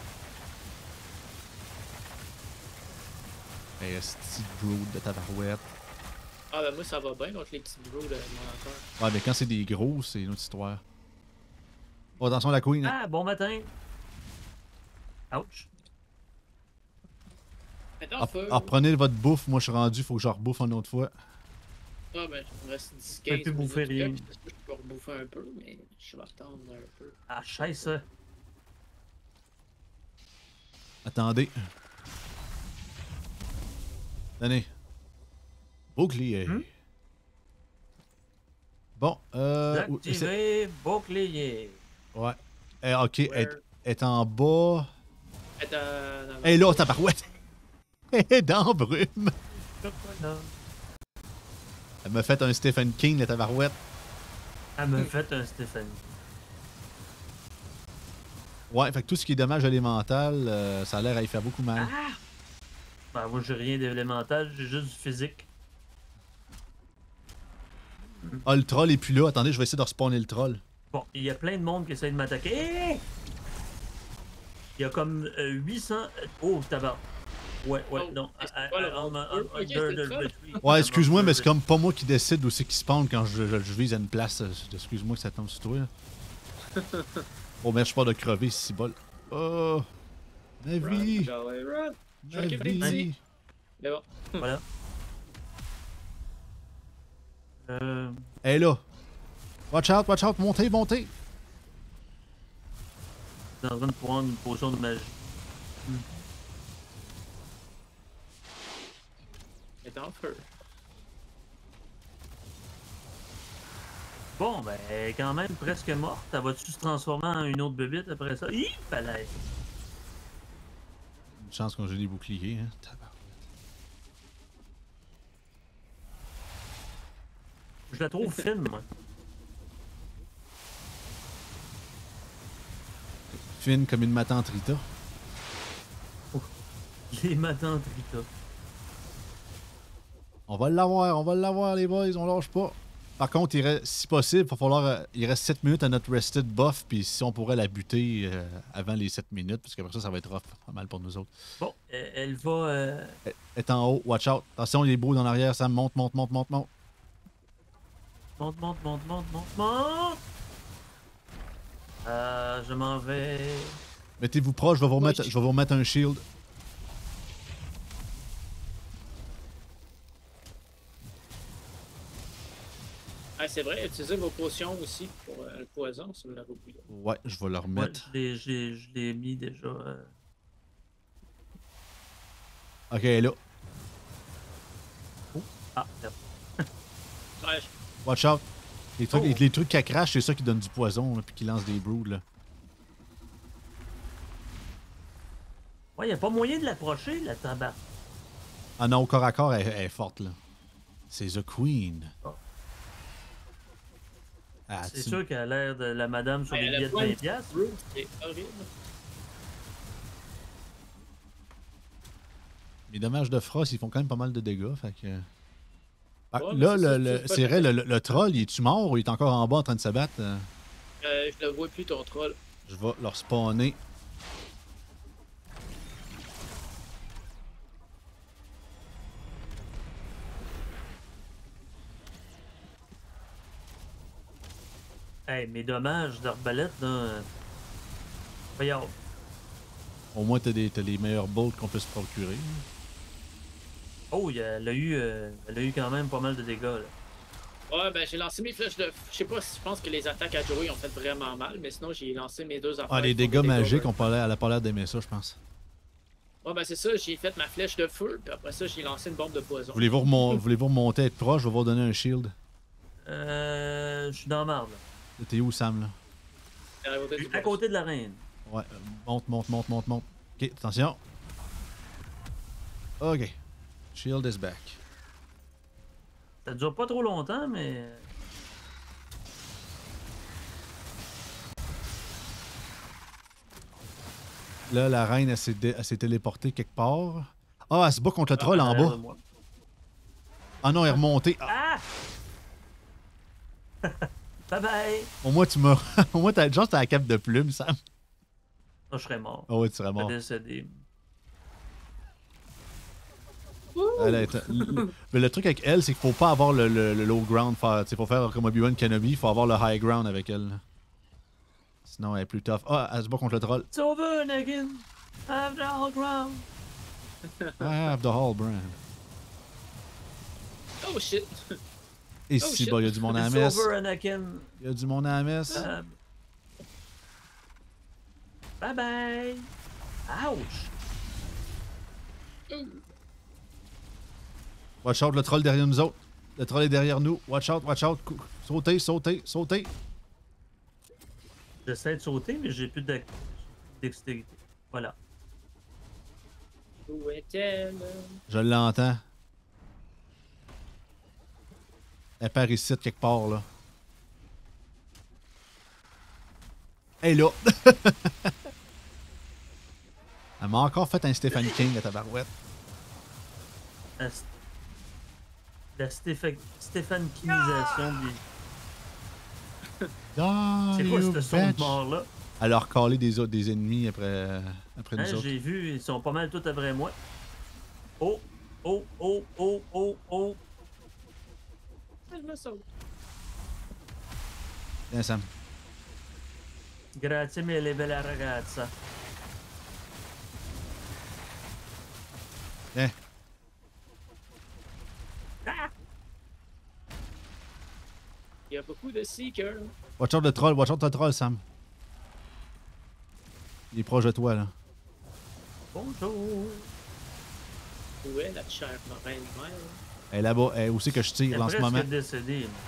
Hey, petit brood de tabarouette. Ah, ben moi, ça va bien contre les petits bros de mon encore. Ouais, mais quand c'est des gros, c'est une autre histoire. Oh, attention, la queen. Ah, bon matin. Ouch. Mettons Ah, feu. ah, prenez votre bouffe. Moi, je suis rendu. Faut que je rebouffe une autre fois. Ah, ben, il me reste dix Je peux quinze plus bouffer minutes. rien. Je peux rebouffer un peu, mais je vais attendre un peu. Ah, scheiße. Attendez. Tenez. Bouclier. Hmm? Bon, euh. où- c'est- Activer bouclier. Ouais. Eh, ok, elle, Where? elle est en bas. Elle est dans- dans- Elle est là, tabarouette. Elle est dans la brume. Elle m'a fait un Stephen King, la tabarouette. Elle me fait un Stéphanie. Ouais, fait que tout ce qui est dommage élémental, euh, ça a l'air à y faire beaucoup mal. Ah! Ben, moi, j'ai rien d'élémental, j'ai juste du physique. Ah, le troll est plus là. Attendez, je vais essayer de respawner le troll. Bon, il y a plein de monde qui essaie de m'attaquer. Hé! Il y a comme euh, huit cents. Oh, tabac. Ouais, ouais, Oh, non. c'est I- quoi, I- le I'm round a- deux? I'm Ok, under c'est the le troll. retreat. Ouais, I'm excuse-moi, under mais the c'est comme pas moi qui décide où c'est qui spawn quand je, je, je vise à une place. euh, Excuse-moi que ça tombe sur toi. Là. Oh merde, je suis pas de crever, si bol. Oh! Ma Run, vie! Charlie, run. Ma Je vais occuper vie! Mais bon. Voilà. Euh, Elle est là. Watch out, watch out, montez, montez! dans en train de prendre une potion de magie. est en feu. Bon, ben, elle est quand même presque morte. Elle va-tu se transformer en une autre bébite après ça? Hi, fallait. Une chance qu'on joue des boucliers, hein. Tabarouette. Je la trouve fine, moi. Fine comme une matante Rita. Les matantes Rita. On va l'avoir, on va l'avoir, les boys, on lâche pas. Par contre, il reste, si possible, il va falloir. euh, il reste sept minutes à notre rested buff, puis si on pourrait la buter euh, avant les sept minutes, parce qu'après ça, ça va être rough, pas mal pour nous autres. Bon, elle, elle va... Euh... Elle est en haut, watch out. Attention, il est beau dans l'arrière, ça monte, monte, monte, monte, monte. Monte, monte, monte, monte, monte, monte! Euh, je m'en vais... Mettez-vous proche, je vais vous remettre, je vais vous remettre un shield. Ah, c'est vrai, utilisez vos potions aussi pour euh, le poison, si vous l'avez oublié. Ouais, je vais le Ouais, remettre. je l'ai- je l'ai je l'ai mis déjà. euh. Ok, elle est là. Ah, merde. Ouais, je- Watch out. Les trucs, Oh. les trucs qu'elle crache, c'est ça qui donne du poison, là, puis qui lance des broods, là. Ouais, y a pas moyen de l'approcher, la tabac. Ah non, au corps à corps, elle, elle est forte, là. C'est The Queen. Oh. Ah, C'est tu- sûr qu'elle a l'air de la madame sur Ouais, les elle a billets de plein de vingt piastres. brutes, c'est horrible. Les dommages de frost, ils font quand même pas mal de dégâts, fait que... Ah, Ouais, mais là, c'est le, ça, le- c'est pas c'est vrai, très- le, le troll, il est-tu mort ou il est encore en bas en train de se battre? Euh, Euh, je le vois plus, ton troll. Je vais leur spawner. Hey, mes dommages d'arbalète, là. euh, Voyons. Au moins, t'as des- t'as les meilleurs bolts qu'on peut se procurer. Oh, il y a- elle a eu, euh, elle a eu quand même pas mal de dégâts, là. Ouais, ben j'ai lancé mes flèches de. Je sais pas si je pense que les attaques à Joey ont fait vraiment mal, mais sinon j'ai lancé mes deux affaires. Ah, les qui font dégâts des magiques, over. on parlait, elle a pas l'air d'aimer ça, je pense. Ouais, ben c'est ça, j'ai fait ma flèche de feu, puis après ça j'ai lancé une bombe de poison. Voulez-vous remon- voulez-vous remonter, être proche? Je vais vous donner un shield. Euh. Je suis dans la marde, là. T'es où, Sam, là? À côté Je du suis à boss. côté de la reine. Ouais, euh, monte, monte, monte, monte, monte. Ok, attention. Ok. Shield is back. Ça dure pas trop longtemps, mais. Là, la reine, elle s'est dé- elle s'est téléportée quelque part. Ah, elle se bat contre le troll Ah, en derrière bas. de moi. Ah non, elle est remontée. Ah, Ah! Bye bye! au moins, tu m'as. Au moins, t'as genre, t'as la cape de plume, Sam. Ah, je serais mort. Ah ouais, tu serais Je mort. serais décédé. Elle est- le, mais le truc avec elle, c'est qu'il faut pas avoir le, le- le low ground. Faire, t'sais, faut faire comme Obi-Wan Kenobi, il faut avoir le high ground avec elle. là. Sinon, elle est plus tough. Ah, elle se bat contre le troll. It's over, Negan! Have the whole ground! I have the whole brand. Oh shit! Et Oh, si, shit. bah, il y a du monde à la It's messe. over, Anakin! Il y a du monde à la messe. Euh, Bye bye! Ouch! Watch out, le troll derrière nous autres. Le troll est derrière nous. Watch out, watch out. Cou- Sautez, sautez, sautez. J'essaie de sauter, mais j'ai plus de dextérité. Voilà. Où est-elle? Je l'entends. Elle part ici, quelque part, là. Elle est là. Elle m'a encore fait un Stephen King, la tabarouette. La, la Stéphan- Stéphanisation des. Die, C'est quoi you ce son de bitch. mort-là? Elle a recalé des, autres- des ennemis après, après Hein, nous autres. j'ai vu, ils sont pas mal tous après moi. Oh! Oh! Oh! Oh! Oh! Oh! Je me saute. Viens, Sam. Grazie mille, bella ragazza. Viens. Ah! Il y a beaucoup de seekers. Watch out le troll, watch out le troll, Sam. Il est proche de toi, là. Bonjour! Où est la chère reine mère? Elle est là-bas. Elle est où c'est que je Elle est tire en ce presque moment? décédée. moi.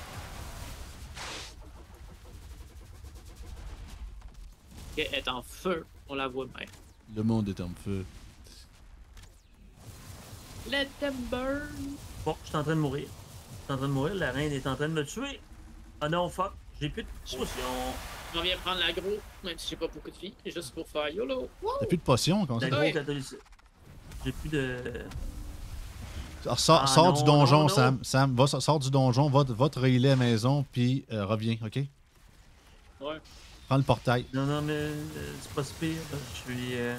Ok, elle est en feu. On la voit bien. Le monde est en feu. Let them burn. Bon, je suis en train de mourir. Je suis en train de mourir. La reine est en train de me tuer. Ah non, fuck. J'ai plus de potion. Je reviens prendre l'agro, même si j'ai pas beaucoup de vie, juste pour faire YOLO. Wow! T'as plus de potions, comment ça? L'agro Ouais. catholique. J'ai plus de. Alors, sors Ah sors non, du donjon, non, non. Sam. Sam, va, sors du donjon, va, va te relayer à la maison, puis euh, reviens, OK? Ouais. Prends le portail. Non, non, mais euh, c'est pas si pire. là. Je suis. euh,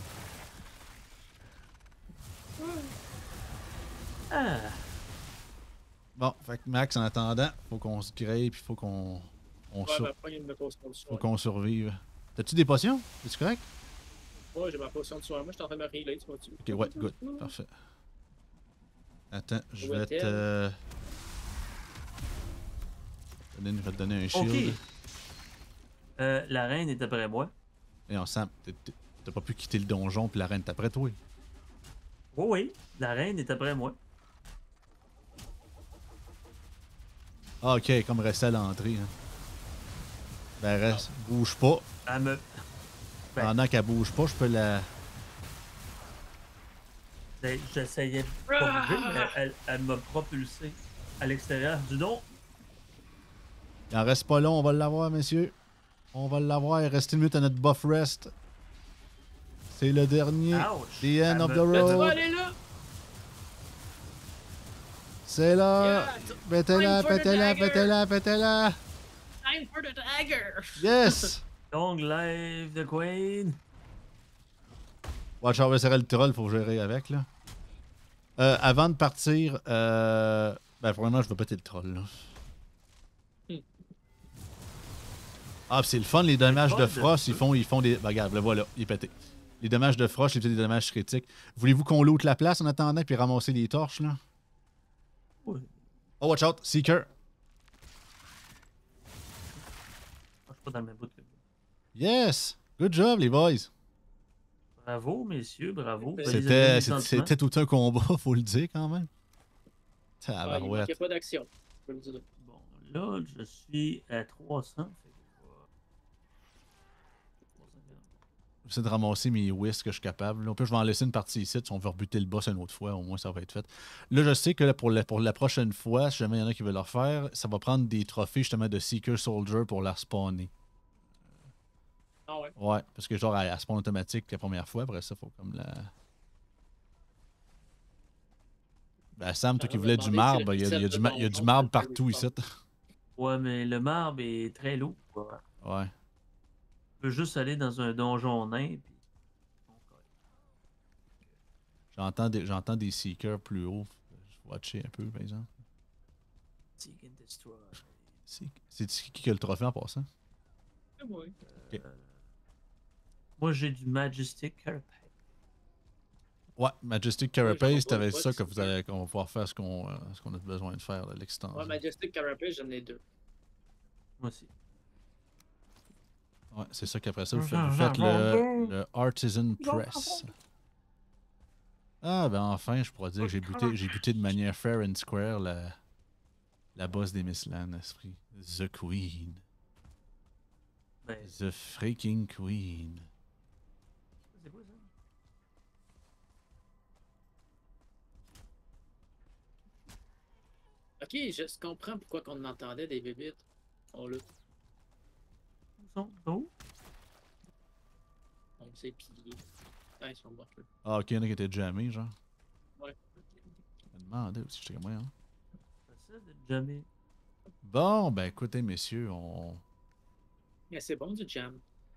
Ah. Bon, fait que Max, en attendant, faut qu'on se grille, puis faut qu'on on Ouais, sur- ma poigne de potion de faut soin. qu'on survive. T'as-tu des potions? Es-tu correct? Ouais, j'ai ma potion de soin. Moi, je suis en train de me healer, tu vois-tu? Ok, ouais, good. Parfait. Attends, je Où vais te. est-elle? euh, donner- Je vais te donner un shield. Ok. Euh, la reine est après moi. Et on sent. t'es- t'es- T'as pas pu quitter le donjon, puis la reine est après toi. Oui, oui. La reine est après moi. Ah, ok, comme rester à l'entrée. Hein. Ben, reste. Bouge pas. Elle me. Ben, Pendant qu'elle bouge pas, je peux la. ben, j'essayais de pas bouger, mais elle, elle m'a propulsé à l'extérieur du don. Il en reste pas long, on va l'avoir, messieurs. On va l'avoir. Restez une minute à notre buff rest. C'est le dernier. Ouch! The end Elle of me the fait- Tu vas road. aller là! C'est là. Yeah, Pétez-la, time for the pétez-la, dagger. pétez-la, pétez-la. Time for the dagger! Yes! Long live the queen! Watch out, c'est le troll, faut gérer avec, là. Euh, avant de partir, euh... ben, vraiment, je veux péter le troll, là. Hmm. Ah, pis c'est le fun, les dommages troll de de frost, ils feu. font, ils font des. Ben, regarde, le voilà, il est pété. Les dommages de frost, c'est des dommages critiques. Voulez-vous qu'on loot la place en attendant, puis ramasser les torches, là? Oui. Oh, watch out, Seeker. Je suis pas dans le même bout que vous. Yes! Good job, les boys. Bravo, messieurs, bravo. C'était- Balisez C'était les c'était- sentiments. c'était tout un combat, faut le dire, quand même. Ah, il Tabarouette. manquait pas d'action. Je peux le dire. Bon, là, je suis à trois cents. Fait que je vais- J'essaie de ramasser mes whisks que je suis capable. Là. Au pire, je vais en laisser une partie ici. Si on veut rebuter le boss une autre fois, au moins ça va être fait. Là, je sais que là, pour, la, pour la prochaine fois, si jamais il y en a qui veulent le refaire, ça va prendre des trophées justement de Seeker Soldier pour la spawner. Ah ouais. Ouais, parce que genre, elle, elle spawn automatique la première fois. Après ça, faut comme la. Ben, Sam, toi Ah, qui on voulais va du demander marbre, si il y a, le il y a reset du, de ma- il y a du donjon, marbre ça peut partout ici. Ouais, mais le marbre est très lourd. quoi. Ouais. Tu peux juste aller dans un donjon nain. Puis... J'entends des, j'entends des Seekers plus haut. Je vais watcher un peu, par exemple. Seek and destroy. C'est c'est qui qui a le trophée en passant? C'est moi. Ok. Moi, j'ai du Majestic Carapace. Ouais, Majestic Ouais, j'en Carapace, vois t'avais pas, ça tu que sais. vous allez, qu'on va pouvoir faire ce qu'on euh, ce qu'on a besoin de faire, là, l'extension. Ouais, Majestic Carapace, j'en ai deux. Moi aussi. Ouais, c'est ça qu'après ça, vous faites, vous faites le, le Artisan Press. Ah, ben enfin, je pourrais dire que j'ai buté, j'ai buté de manière fair and square la, la boss des Mistlands, esprit. The Queen. Ben, The freaking Queen. c'est quoi ça? Ok, je comprends pourquoi on entendait des bébites. On l'a. Où sont? Où? On s'est pillé. Ah, ils sont bons. Ah, ok, il y en a qui étaient jammés, genre. Ouais. Je me demandais aussi, j'étais comme moi, hein. C'est ça de jamais. Bon, ben écoutez, messieurs, on, Mais c'est bon du jam.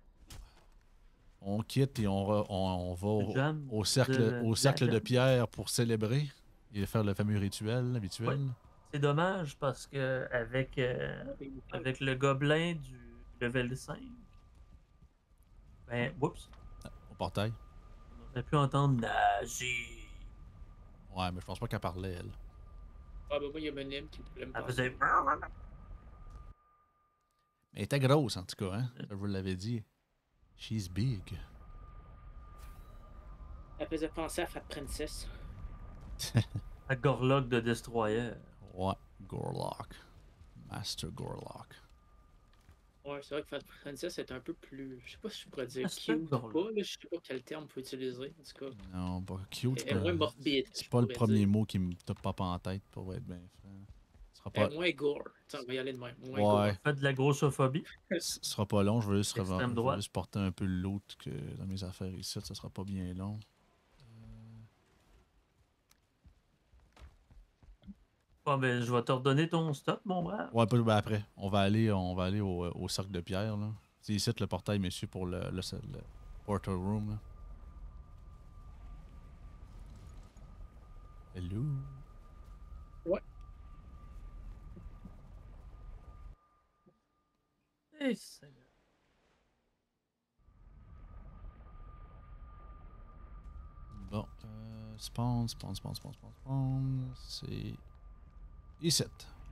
on quitte et on, re- on, on va au, Jam au cercle, de au cercle de Jam. pierre pour célébrer et faire le fameux rituel habituel. Ouais. C'est dommage parce que avec, euh, avec le gobelin du level cinq, ben, oups, Au portail. on aurait pu entendre Nazi. Ouais, mais je pense pas qu'elle parlait, elle. Ah, bah, moi, il y a Menem qui voulait me Elle passer. faisait. Mais elle était grosse, en tout cas, hein. Je vous l'avais dit. She's big. Elle faisait penser à Fat Princess. À Gorlock de Destroyer. Ouais, Gorlock. Master Gorlock. Ouais, c'est vrai que Final Fantasy c'est un peu plus. Je sais pas si je pourrais dire Master cute ou Gorlock. pas, là. Je sais pas quel terme faut utiliser. En tout cas, Non, pas cute, c'est elle est moins pas, morbide, c'est je pas le pourrais premier dire. mot qui me top pas en tête, pour être bien franc. Ce sera Elle pas. est moins gore. T'sais, on va y aller de même. Moins gore. Ouais, Fait de la grossophobie. ce sera pas long. Je vais juste, revan- Extrême je vais droite. juste porter un peu le loot que dans mes affaires ici. Ça sera pas bien long. Ah ben, je vais te redonner ton stop, mon brave. Ouais, pas ben après. On va aller, on va aller au, au cercle de pierre, là. C'est ici le portail, messieurs, pour le, le, le portal room, là. Hello. Ouais. Eh, Seigneur. Bon, euh, spawn, spawn, spawn, spawn, spawn, spawn. C'est ici.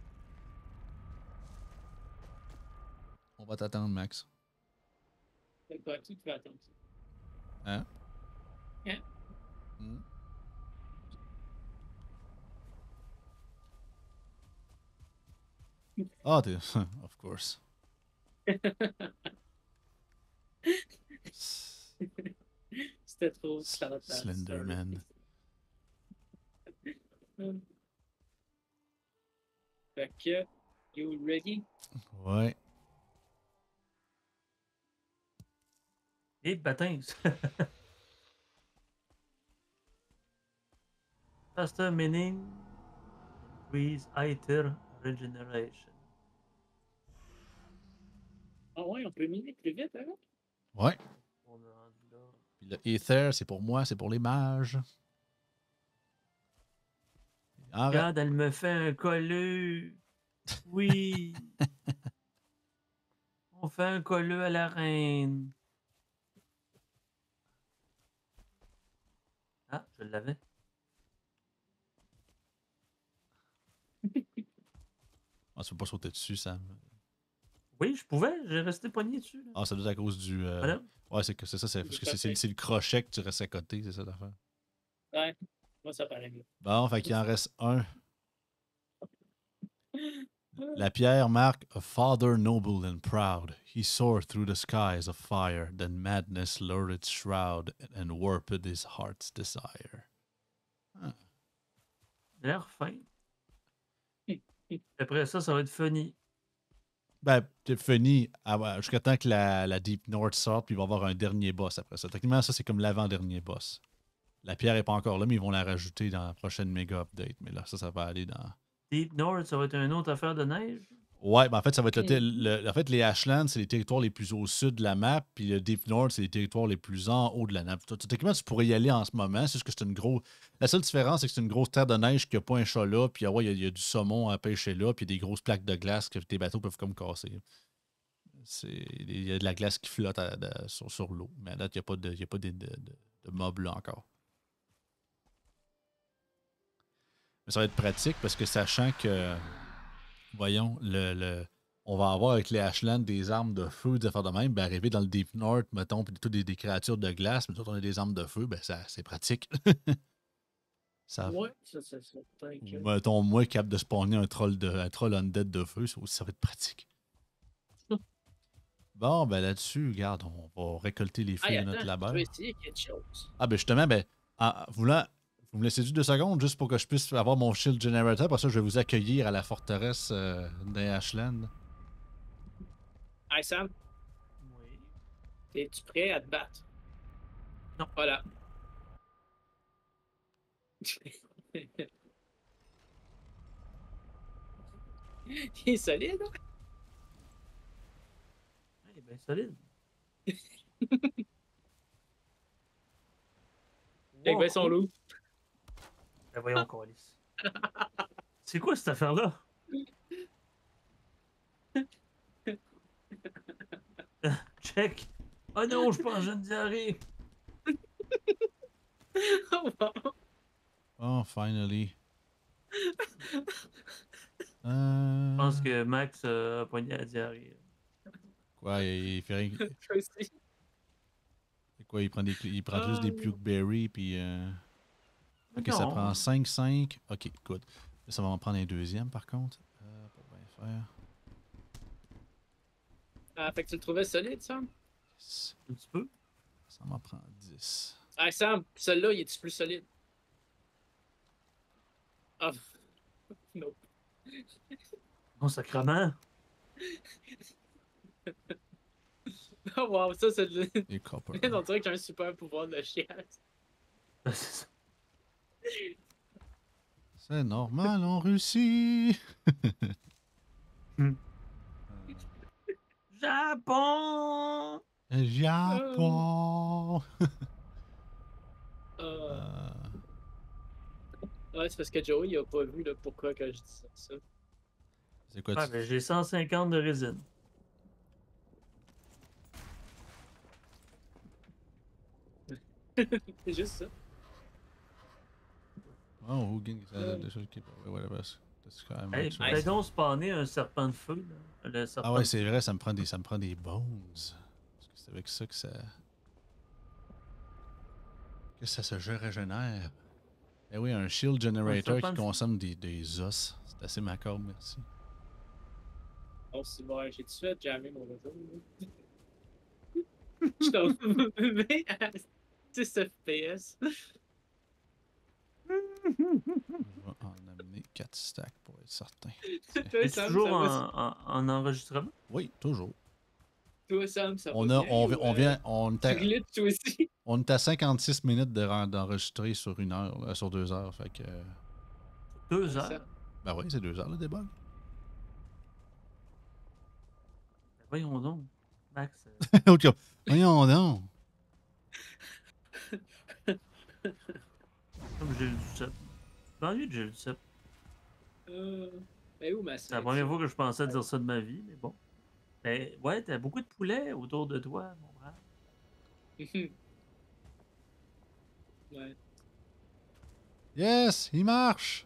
On va t'attendre, Max. C'est pas qui tu vas attendre ça. Hein? Hein? Hmm? Ah, t'es. Of course. C'était trop Slenderman. Slenderman. Fait que, you ready? Ouais. Et baptême. Faster meaning. Increase Aether Regeneration. Ah ouais, on peut miner plus vite, hein? Ouais. On est rendu là. Puis le Ether, c'est pour moi, c'est pour les mages. En vrai- Regarde, elle me fait un colleux. Oui. On fait un colleux à la reine. Ah, je l'avais. Ah, tu peux pas sauter dessus, Sam. Oui, je pouvais. J'ai resté pogné dessus. Là. Ah, ça doit être à cause du. euh, Voilà. Ouais, c'est que c'est ça, c'est parce que c'est- c'est c'est le crochet que tu restes à côté, c'est ça l'affaire. Ouais, moi ça paraît mieux. Bon, fait qu'il en reste un. La pierre marque a father noble and proud. He soared through the skies of fire, then madness lured its shroud and warped his heart's desire. Ah. L'air fin. Après ça, ça va être funny. Ben, c'est fini ah ouais, jusqu'à temps que la, la Deep North sorte, puis il va y avoir un dernier boss après ça. Techniquement, ça, c'est comme l'avant-dernier boss. La pierre est pas encore là, mais ils vont la rajouter dans la prochaine méga update. Mais là, ça, ça va aller dans. Deep North, ça va être une autre affaire de neige. Ouais, ben en fait, ça va être le, ter- le- en fait, les Ashlands, c'est les territoires les plus au sud de la map, puis le Deep North, c'est les territoires les plus en haut de la map. Toi, Techniquement, tu pourrais y aller en ce moment, c'est juste que c'est une grosse. La seule différence, c'est que c'est une grosse terre de neige qui n'a pas un chat là, puis ah ouais, il y, a- il y a du saumon à pêcher là, puis il y a des grosses plaques de glace que tes bateaux peuvent comme casser. C'est- Il y a de la glace qui flotte à- à- sur, sur l'eau. Mais à date, il n'y a pas de, il y a pas de, de, de- de mobs là encore. Mais ça va être pratique parce que sachant que, voyons, le, le- on va avoir avec les Ashlands des armes de feu, des affaires de même, ben arriver dans le Deep North, mettons, puis toutes des, des créatures de glace, mais tout on a des armes de feu, ben ça, c'est pratique. ça, Ouais, ça, ça, ça. peut être que- mettons, moi, capable de spawner un troll, de, un troll undead de feu, ça aussi, ça va être pratique. Bon, ben là-dessus, regarde, on va récolter les fruits Hey, de notre attends, labeur. je vais essayer quelque chose. Ah, ben justement, ben, en voulant, vous me laissez juste deux secondes juste pour que je puisse avoir mon shield generator. Pour ça, je vais vous accueillir à la forteresse euh, des Ashland. Hey Sam, Oui. es-tu prêt à te battre? Non. Voilà. Il est solide, hein? Il est bien solide. Check bien son loup. Ben voyons, Colis. C'est quoi cette affaire-là? Check. Oh non, je pense que j'ai une diarrhée. Oh, finally. Euh... Je pense que Max euh, a pogné la diarrhée. Quoi, il, il fait rien. Toi aussi. C'est quoi, il prend, des, il prend juste des Ah. puke berries, puis. Euh... Ok, Non. ça prend cinq, cinq. Ok, good. Là, ça va m'en prendre un deuxième par contre. Euh, pour bien faire. Ah, fait que tu le trouvais solide, Sam? dix. Un petit peu. Ça m'en prend dix. Ah, Sam, celui-là, il est-tu plus solide? Ah, non. Non, sacrement. Oh, wow, ça, c'est le. Et copper. On dirait que j'ai un super pouvoir de chiasse. Ben, c'est ça. C'est normal, on réussit. Hmm. Japon! Japon. Ah. Euh, Ouais, c'est parce que Joey, il a pas vu là, pourquoi que je dis ça. c'est quoi Ah, tu... ben, j'ai cent cinquante de résine. C'est juste ça. Oh, who gains Euh. the should keep away, whatever. That's kind of Hey, much, fallait right? donc spawner un serpent de feu. Là. Le serpent Ah ouais, de c'est feu. vrai, ça me prend des, ça me prend des bones. Parce que c'est avec ça que ça... que ça se régénère. Eh oui, un shield generator serpent qui de feu. consomme des, des os. C'est assez macabre, merci. Oh, c'est bon, j'ai tout de suite jamais mon réseau. Je t'en mets à six F P S. Je vais en amener quatre stacks pour être certain. Toi, Es-tu Sam, toujours ça en, va. en, en enregistrement? Oui, toujours. Toi, Sam, ça On, va a, bien, on, ou, on euh, vient, on, Tu est à, glitches toi aussi. on est à cinquante-six minutes de ren- d'enregistrer sur une heure, euh, sur deux heures. Fait que, euh, Deux Ouais, ça- heures? ben oui, c'est deux heures le debug. Ben, voyons donc. Max. euh, Ok, voyons donc. Comme j'ai le sept. Je m'ennuie de j'ai le sept. Euh, Mais où ma C'est la première fois que je pensais dire ça de ma vie, mais bon. Mais ouais, t'as beaucoup de poulets autour de toi, mon brave. Ouais. Yes, il marche.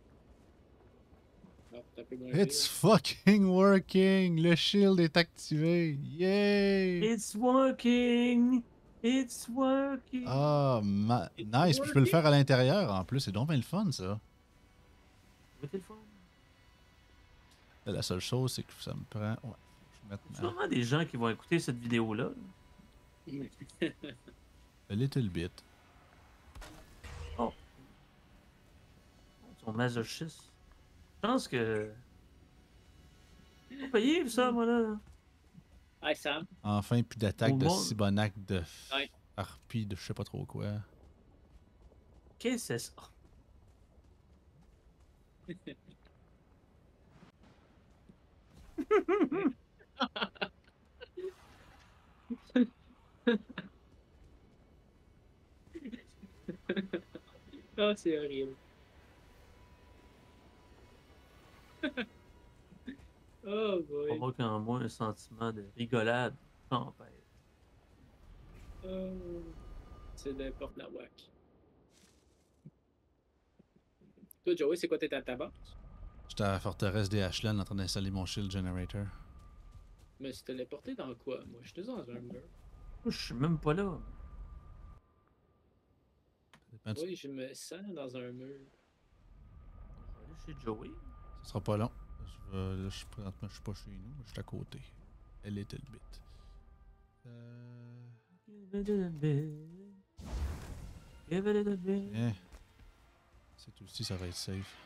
Ah, t'as peu moins It's pire. fucking working. Le shield est activé. Yay. It's working! It's working! Ah, ma- It's nice. Puis je peux le working. faire à l'intérieur en plus. C'est donc bien le fun, ça. Le téléphone. La seule chose, c'est que ça me prend. Ouais. Je vais mettre Il y a ma- sûrement des gens qui vont écouter cette vidéo-là. là. a little bit. Oh. Ils sont masochistes. Je pense que. Faut payer pour ça, moi, là. Hi, Sam. Enfin, plus d'attaque Au de monde. Sibonac de Ouais. harpie de je sais pas trop quoi. Qu'est-ce que c'est ça? Ah, c'est horrible. Oh boy. Provoque en moi un sentiment de rigolade. Tempête. Oh. C'est n'importe la whack. Toi, Joey, c'est quoi tes ta base? J'étais à la forteresse des Ashland en train d'installer mon shield generator. Mais c'est téléporté dans quoi? Moi, je suis dans un mur. Moi, je suis même pas là. Ça dépend du- Oui, je me sens dans un mur. Je vais aller chez Joey. Ça sera pas long. Je vais, là, je, présentement, je suis pas chez nous, je suis à côté. A little bit. Euh... Give it a bit. Give it a bit. Bien. C'est aussi, ça va être safe.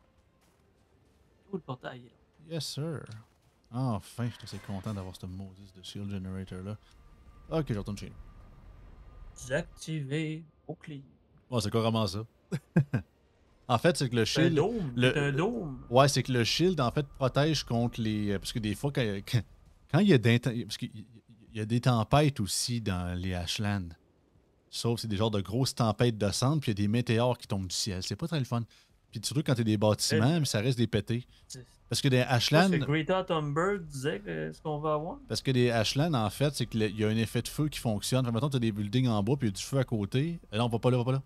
Où le portail est là? Yes, sir. Enfin, je suis assez content d'avoir ce Moses de shield generator là. Ok, je retourne chez nous. Désactiver bouclier. Bon, c'est carrément ça. En fait, c'est que le C'est un shield. dôme. le- C'est un dôme. Ouais, c'est que le shield, en fait, protège contre les. euh, Parce que des fois, quand, quand, quand il y a des. Parce qu'il y- il y a des tempêtes aussi dans les Ashlands. Sauf c'est des genres de grosses tempêtes de cendres, puis il y a des météores qui tombent du ciel. C'est pas très le fun. Puis surtout quand t'as des bâtiments, mais ça reste des pétés. C'est Parce que des je pense Ashlands. que Greta Thunberg disait que ce qu'on va avoir. Parce que des Ashlands, en fait, c'est qu'il y a un effet de feu qui fonctionne. Fait, mettons, t'as des buildings en bas, puis il y a du feu à côté. Et là, on va pas là, on va pas là.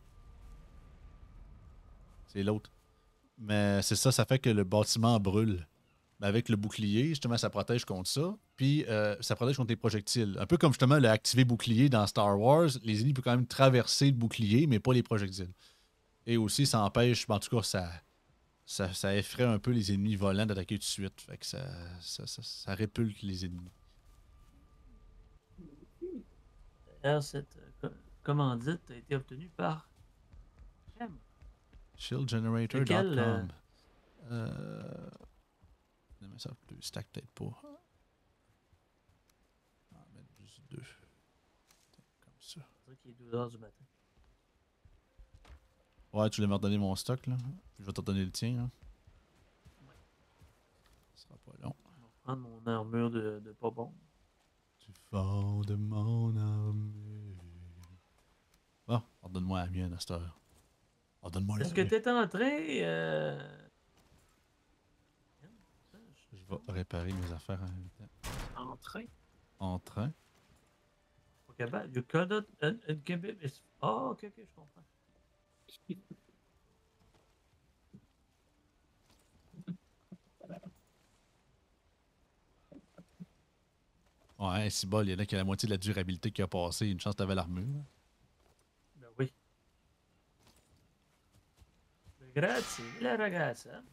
C'est l'autre. Mais c'est ça, ça fait que le bâtiment brûle. Mais avec le bouclier, justement, ça protège contre ça. Puis euh, ça protège contre les projectiles. Un peu comme justement le activer bouclier dans Star Wars. Les ennemis peuvent quand même traverser le bouclier, mais pas les projectiles. Et aussi, ça empêche, en tout cas, ça, ça, ça effraie un peu les ennemis volants d'attaquer tout de suite. Fait que ça, ça, ça, ça répulque les ennemis. D'ailleurs, cette euh, co- commandite a été obtenue par M. shield generator dot Lequel, euh, com. Euh... mais ça, deux stacks peut-être pas. On va en mettre juste deux. Comme ça. C'est vrai qu'il est deux heures du matin. Ouais, tu voulais me redonner mon stock, là. Je vais te redonner le tien, là. Ouais. Ça sera pas long. Je vais prendre mon armure de, de pas bon. Du fond de mon armure. Bon, redonne-moi la mienne à cette heure. Redonne-moi la Est-ce que mienne. tu es en train. Euh... Je vais réparer mes affaires en même temps. En train. En train. Pas capable. You cannot un- incapable. Ah, ok, ok, je comprends. Ouais, c'est bol, il y en a qui a la moitié de la durabilité qui a passé. Une chance que t'avais l'armure. Ben oui. Grazie, la ragazza.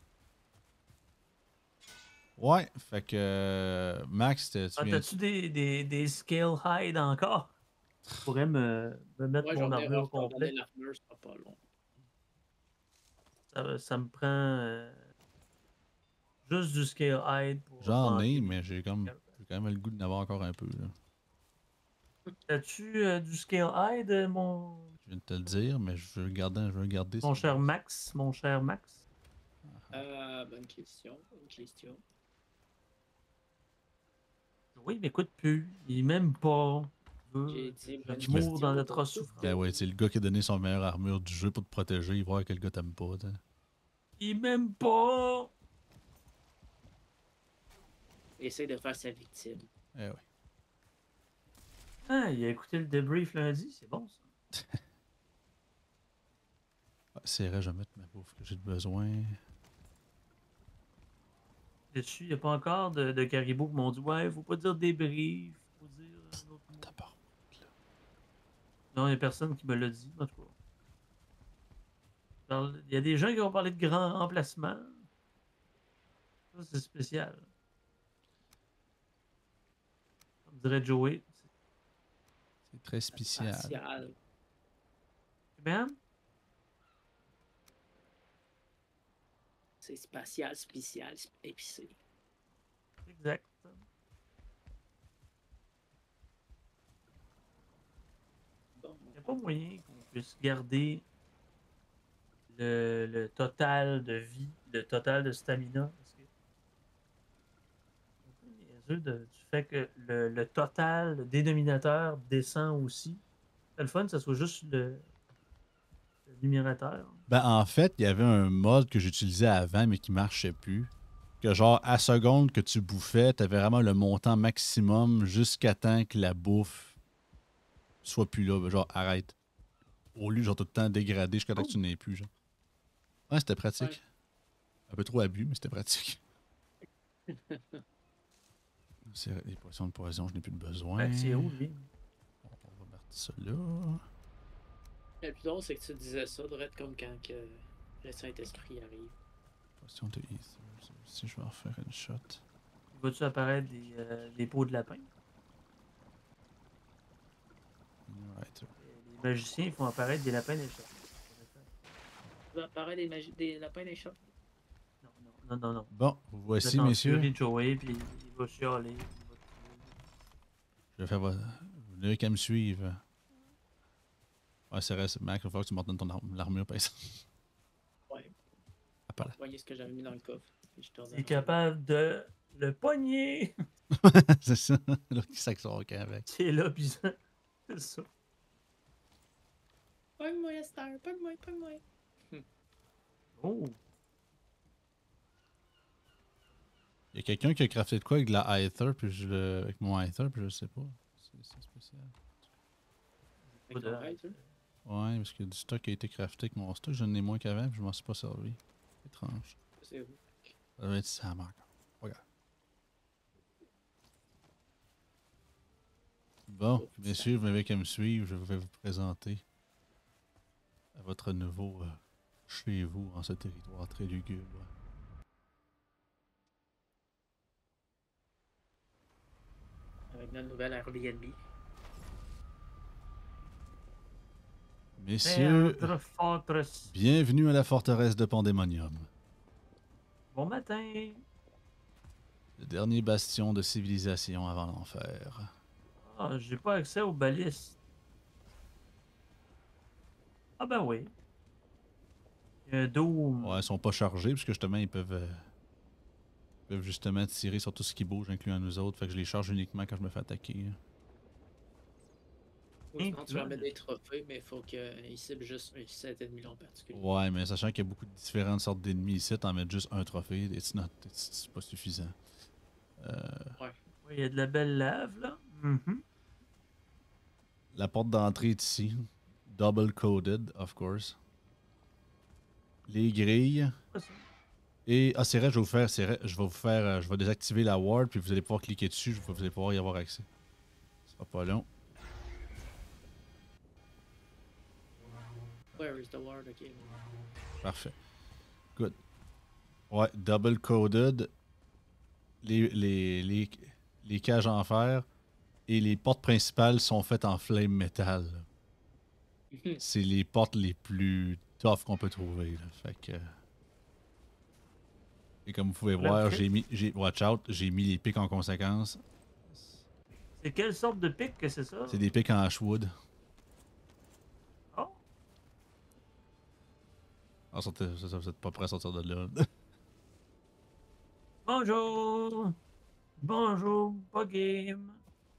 Ouais, fait que euh, Max, tu Ah, viens. t'as-tu des, des, des scale hide encore? Tu pourrais me, me mettre Ouais, je mon vais venir armure euh, te redonner complète. l'armure, ce sera pas long. Ça, ça me prend euh, juste du scale hide pour J'en ai, augmenter mais mes- j'ai comme j'ai quand même le goût d'en avoir encore un peu. Là. As-tu euh, du scale hide, euh, mon, Je viens de te le dire, mais je veux le garder, je veux le garder. mon c'est- cher Max? Mon cher Max? Euh, bonne question, bonne question. Oui, mais écoute plus. Il m'aime pas. Il veut J'ai dit bonne l'amour question. dans notre donc, souffrance. Ben ouais, c'est le gars qui a donné son meilleur armure du jeu pour te protéger, il voir quel gars t'aimes pas. T'sais. Il m'aime pas. Essaye de faire sa victime. Eh ouais. Ah, il a écouté le débrief lundi, c'est bon ça. Ah, c'est vrai, je vais mettre ma bouffe que j'ai besoin. Dessus, il n'y a pas encore de, de caribou qui m'ont dit ouais, faut pas dire débrief, faut dire un autre mot. D'abord. Non, il n'y a personne qui me l'a dit, en tout cas. Parle- Il y a des gens qui ont parlé de grand remplacement. Ça, c'est spécial. Comme dirait Joey. C'est très spécial. Spatial. Ben, C'est spatial, spécial, épicé. exact. Bon. Il n'y a pas moyen qu'on puisse garder le, le total de vie, le total de stamina. Parce que c'est un peu niaiseux de- du fait que le, le total, le dénominateur descend aussi. C'est le fun, que ce soit juste le, le numérateur. Ben en fait, il y avait un mode que j'utilisais avant mais qui marchait plus. Que genre, à seconde que tu bouffais, t'avais vraiment le montant maximum jusqu'à temps que la bouffe soit plus là. Ben, genre, arrête. Au lieu, genre, tout le temps dégradé jusqu'à temps que tu n'aies plus. Genre. Ouais, c'était pratique. Ouais. Un peu trop abus, mais c'était pratique. C'est les potions de poison, je n'ai plus de besoin. Ben, c'est où, lui? On va mettre ça là. Le plus drôle, c'est que tu disais ça, Drette, comme quand que le Saint-Esprit arrive. Potion de ether. Ça aussi, je vais en faire une shot. Vas-tu apparaître des, euh, des pots de lapin? Right. Les magiciens ils font apparaître des lapins des chats. Ça apparaît des, magi- des lapins des chats. Non, non, non, non, non. Bon, voici, Vous êtes en messieurs. furie de Joey, puis il va chialer. il va tuer. Je vais faire votre. Vous n'avez qu'à me suivre. Ouais, c'est vrai, c'est Mac, il va falloir que tu montes dans ton arm- l'armure, par exemple. Ouais. Hop là. Voyez ce que j'avais mis dans le coffre. Puis je te Il est redonne. capable de le pogner. C'est ça. Là, qui sac son camp avec. C'est là, puis ça. C'est ça. Pogne-moi, Esther, pogne-moi, pogne-moi. Oh, Il y a quelqu'un qui a crafté de quoi avec de la Aether, puis je le... avec mon Aether, puis je sais pas. C'est c'est spécial. Avec ton raid, hein? Ouais, parce qu'il y a du stock qui a été crafté avec mon stock, j'en ai moins qu'avant, puis je m'en suis pas servi. Étrange. C'est où? Ça doit être ça, Marc. Regarde. Bon, Oh, messieurs, vous n'avez qu'à me suivre, je vais vous présenter à votre nouveau euh, chez vous en ce territoire très lugubre. Avec notre nouvelle Airbnb. Messieurs, Perdre fortress. bienvenue à la forteresse de Pandémonium. Bon matin. Le dernier bastion de civilisation avant l'enfer. Ah, j'ai pas accès aux balistes. Ah ben oui. Il y a un dôme. Ouais, ils sont pas chargés parce que justement ils peuvent, euh, ils peuvent justement tirer sur tout ce qui bouge, incluant nous autres. Fait que je les charge uniquement quand je me fais attaquer. Ou sinon, tu leur mets Incroyable. des trophées, mais il faut qu'ils ciblent juste un set ennemi en particulier. Ouais, mais sachant qu'il y a beaucoup de différentes sortes d'ennemis ici, t'en mets juste un trophée, it's not, it's- c'est pas suffisant. Euh, Ouais. Oui, il y a de la belle lave là. Mhm. la porte d'entrée est ici. Double coded, of course. Les grilles. Pas ça. Et, ah, c'est vrai, je vais vous faire, c'est vrai, je vais vous faire, euh, je vais désactiver la ward, puis vous allez pouvoir cliquer dessus, vous allez pouvoir y avoir accès. Ce sera pas long. Where is the ward? Ok. Parfait. Good. Ouais, double coded. Les, les, les, les cages en fer et les portes principales sont faites en flame metal. C'est les portes les plus tough qu'on peut trouver. Là. Fait que... Et comme vous pouvez voir, Ok. j'ai mis, j'ai, watch out, j'ai mis les pics en conséquence. C'est quelle sorte de pic que c'est ça? C'est des pics en ashwood. Oh. Ah, sortez, ça, ça, vous êtes pas prêt à sortir de là. Bonjour. Bonjour, pas game.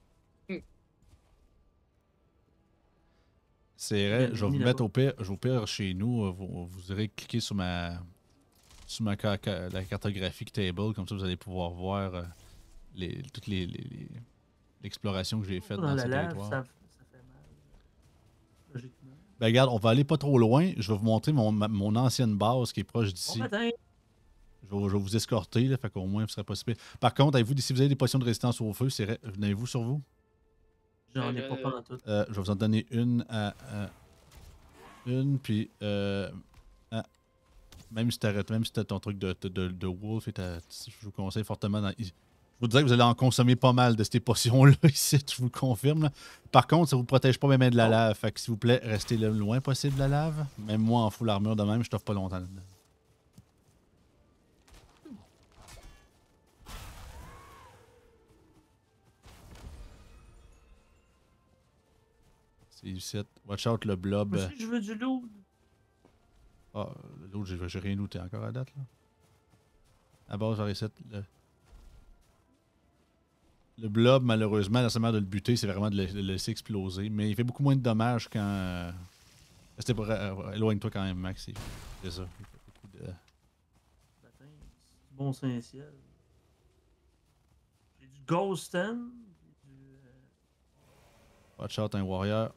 C'est vrai, je vais vous mettre au pire, je vais au pire chez nous, euh, vous, vous irez cliquer sur ma sur ma ca- ca- la cartographique table, comme ça vous allez pouvoir voir euh, les, toutes les, les- les- l'exploration que j'ai faite Dans dans la ce lave, territoire. ça, ça fait mal. Logiquement. Ben regarde, on va aller pas trop loin. Je vais vous montrer mon, ma- mon ancienne base qui est proche Bon d'ici. matin. Je vais, je vais vous escorter, là, fait qu'au moins vous serez pas si pire. Par contre, avez-vous, si vous avez des potions de résistance au feu, c'est vrai- n'avez-vous sur vous? J'en ai Euh, pas pendant tout. Euh, je vais vous en donner une à, à- une, puis euh, à- même si t'arrêtes, même si t'as ton truc de, de, de, de wolf, et t'as- je vous conseille fortement. Dans, je vous dirais que vous allez en consommer pas mal de ces potions-là ici, je vous le confirme. Là. Par contre, ça vous protège pas même de la Oh. lave, fait que s'il vous plaît, restez le loin possible de la lave. Même moi en full armure de même, je t'offre pas longtemps là-dedans. C'est ici. Watch out le blob. Moi aussi, je veux du loot. Ah, l'autre, j'ai j'ai rien looté encore à date, là. À base, j'aurais essayé le... Le blob, malheureusement, la seule manière de le buter, c'est vraiment de le, de le laisser exploser. Mais il fait beaucoup moins de dommages quand... Euh... Restez pour... euh, éloigne-toi quand même, Max. C'est c'est ça. Il fait beaucoup de... Matin, c'est du bon Saint-Ciel. J'ai du Ghost End. J'ai du. euh, Watch out, un warrior.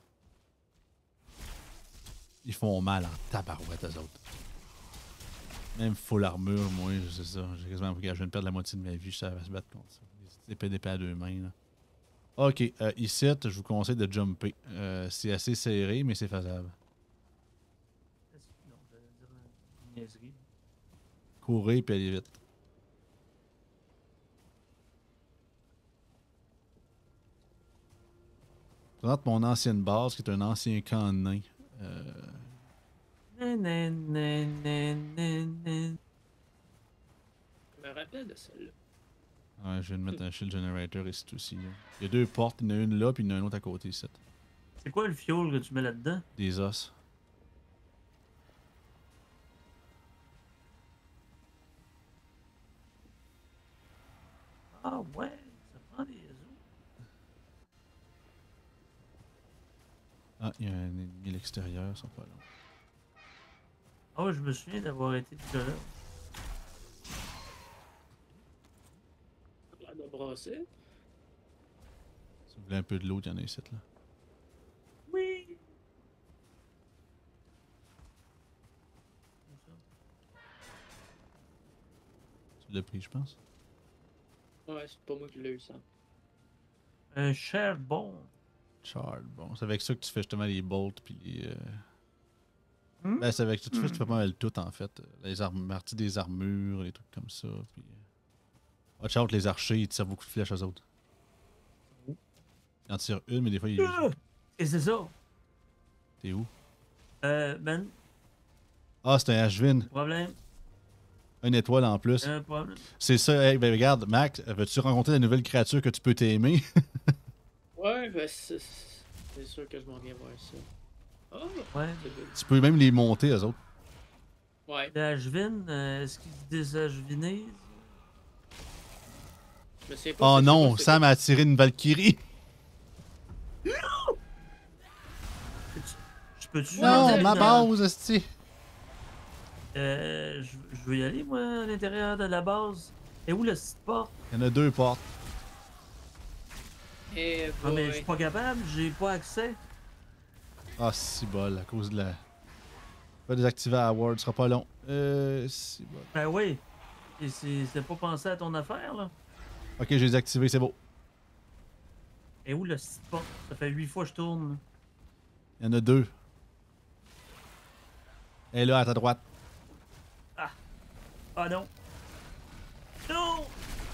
Ils font mal en tabarouette, eux autres. Même full armure, moi, c'est ça. J'ai quasiment... Je viens de perdre la moitié de ma vie, je savais se battre contre ça. Des épées d'épée à deux mains, là. Ok, euh, ici, je vous conseille de jumper. Euh, c'est assez serré, mais c'est faisable. qu'est-ce que- Non, j'allais dire une niaiserie. Courez puis allez vite. Je présente mon ancienne base, qui est un ancien camp de nains. Euh, Nan, nan, nan, nan, nan, nan. Je me rappelle de celle-là. ouais, je viens de mettre un shield generator ici aussi. Là. Il y a deux portes, il y en a une là, puis il y en a une autre à côté ici. C'est quoi le fioul que tu mets là-dedans? Des os. Ah ouais, ça prend des os. Ah, il y a un ennemi à l'extérieur, ils sont pas là. Ah ouais, je me souviens d'avoir été déjà là. Ça a l'air de brasser. Si vous voulez un peu de l'eau, il y en a ici. Là. Oui! Tu l'as pris, je pense. Ouais, c'est pas moi qui l'ai eu ça. Un charbon. Chard, bon. C'est avec ça que tu fais justement les bolts puis les. Euh... Hmm? Ben, c'est avec tout, tu fais, tu fais Hmm. pas mal tout, en fait. Les armes, parties des armures, les trucs comme ça. Puis... Watch out, les archers, ils tirent beaucoup de flèches aux autres. Ils en tirent une, mais des fois, ils... Ah! Et c'est ça. T'es où? Euh, ben, Ah, c'est un Ashvin. problème. Une étoile en plus. Un problème. C'est ça. Hey, ben regarde, Max, veux-tu rencontrer de nouvelles créatures que tu peux t'aimer? Ouais, ben c'est c'est sûr que je m'en viens voir ça. Oh, Ouais. c'est beau. Tu peux même les monter, eux autres. Ouais, Les Ashvin, euh, est-ce qu'ils se désashvinisent? je sais pas. Oh c'est- non, c'est quoi, Sam a attiré une Valkyrie. Je peux-tu Non, aller ma dans- base, esti. Euh, je, je veux y aller, moi, à l'intérieur de la base. Et où le site porte? Il y en a deux portes. c'est- Eh, Ah, mais je boy. suis pas capable, j'ai pas accès. Ah, si bol, à cause de la. Pas désactiver à Word, ce sera pas long. Euh, si bol. Ben oui. Et c'est c'est pas pensé à ton affaire, là. Ok, j'ai désactivé, c'est beau. Et où le site porte? Ça fait huit fois que je tourne. là. Il y en a deux. Elle est là, à ta droite. Ah non. Non!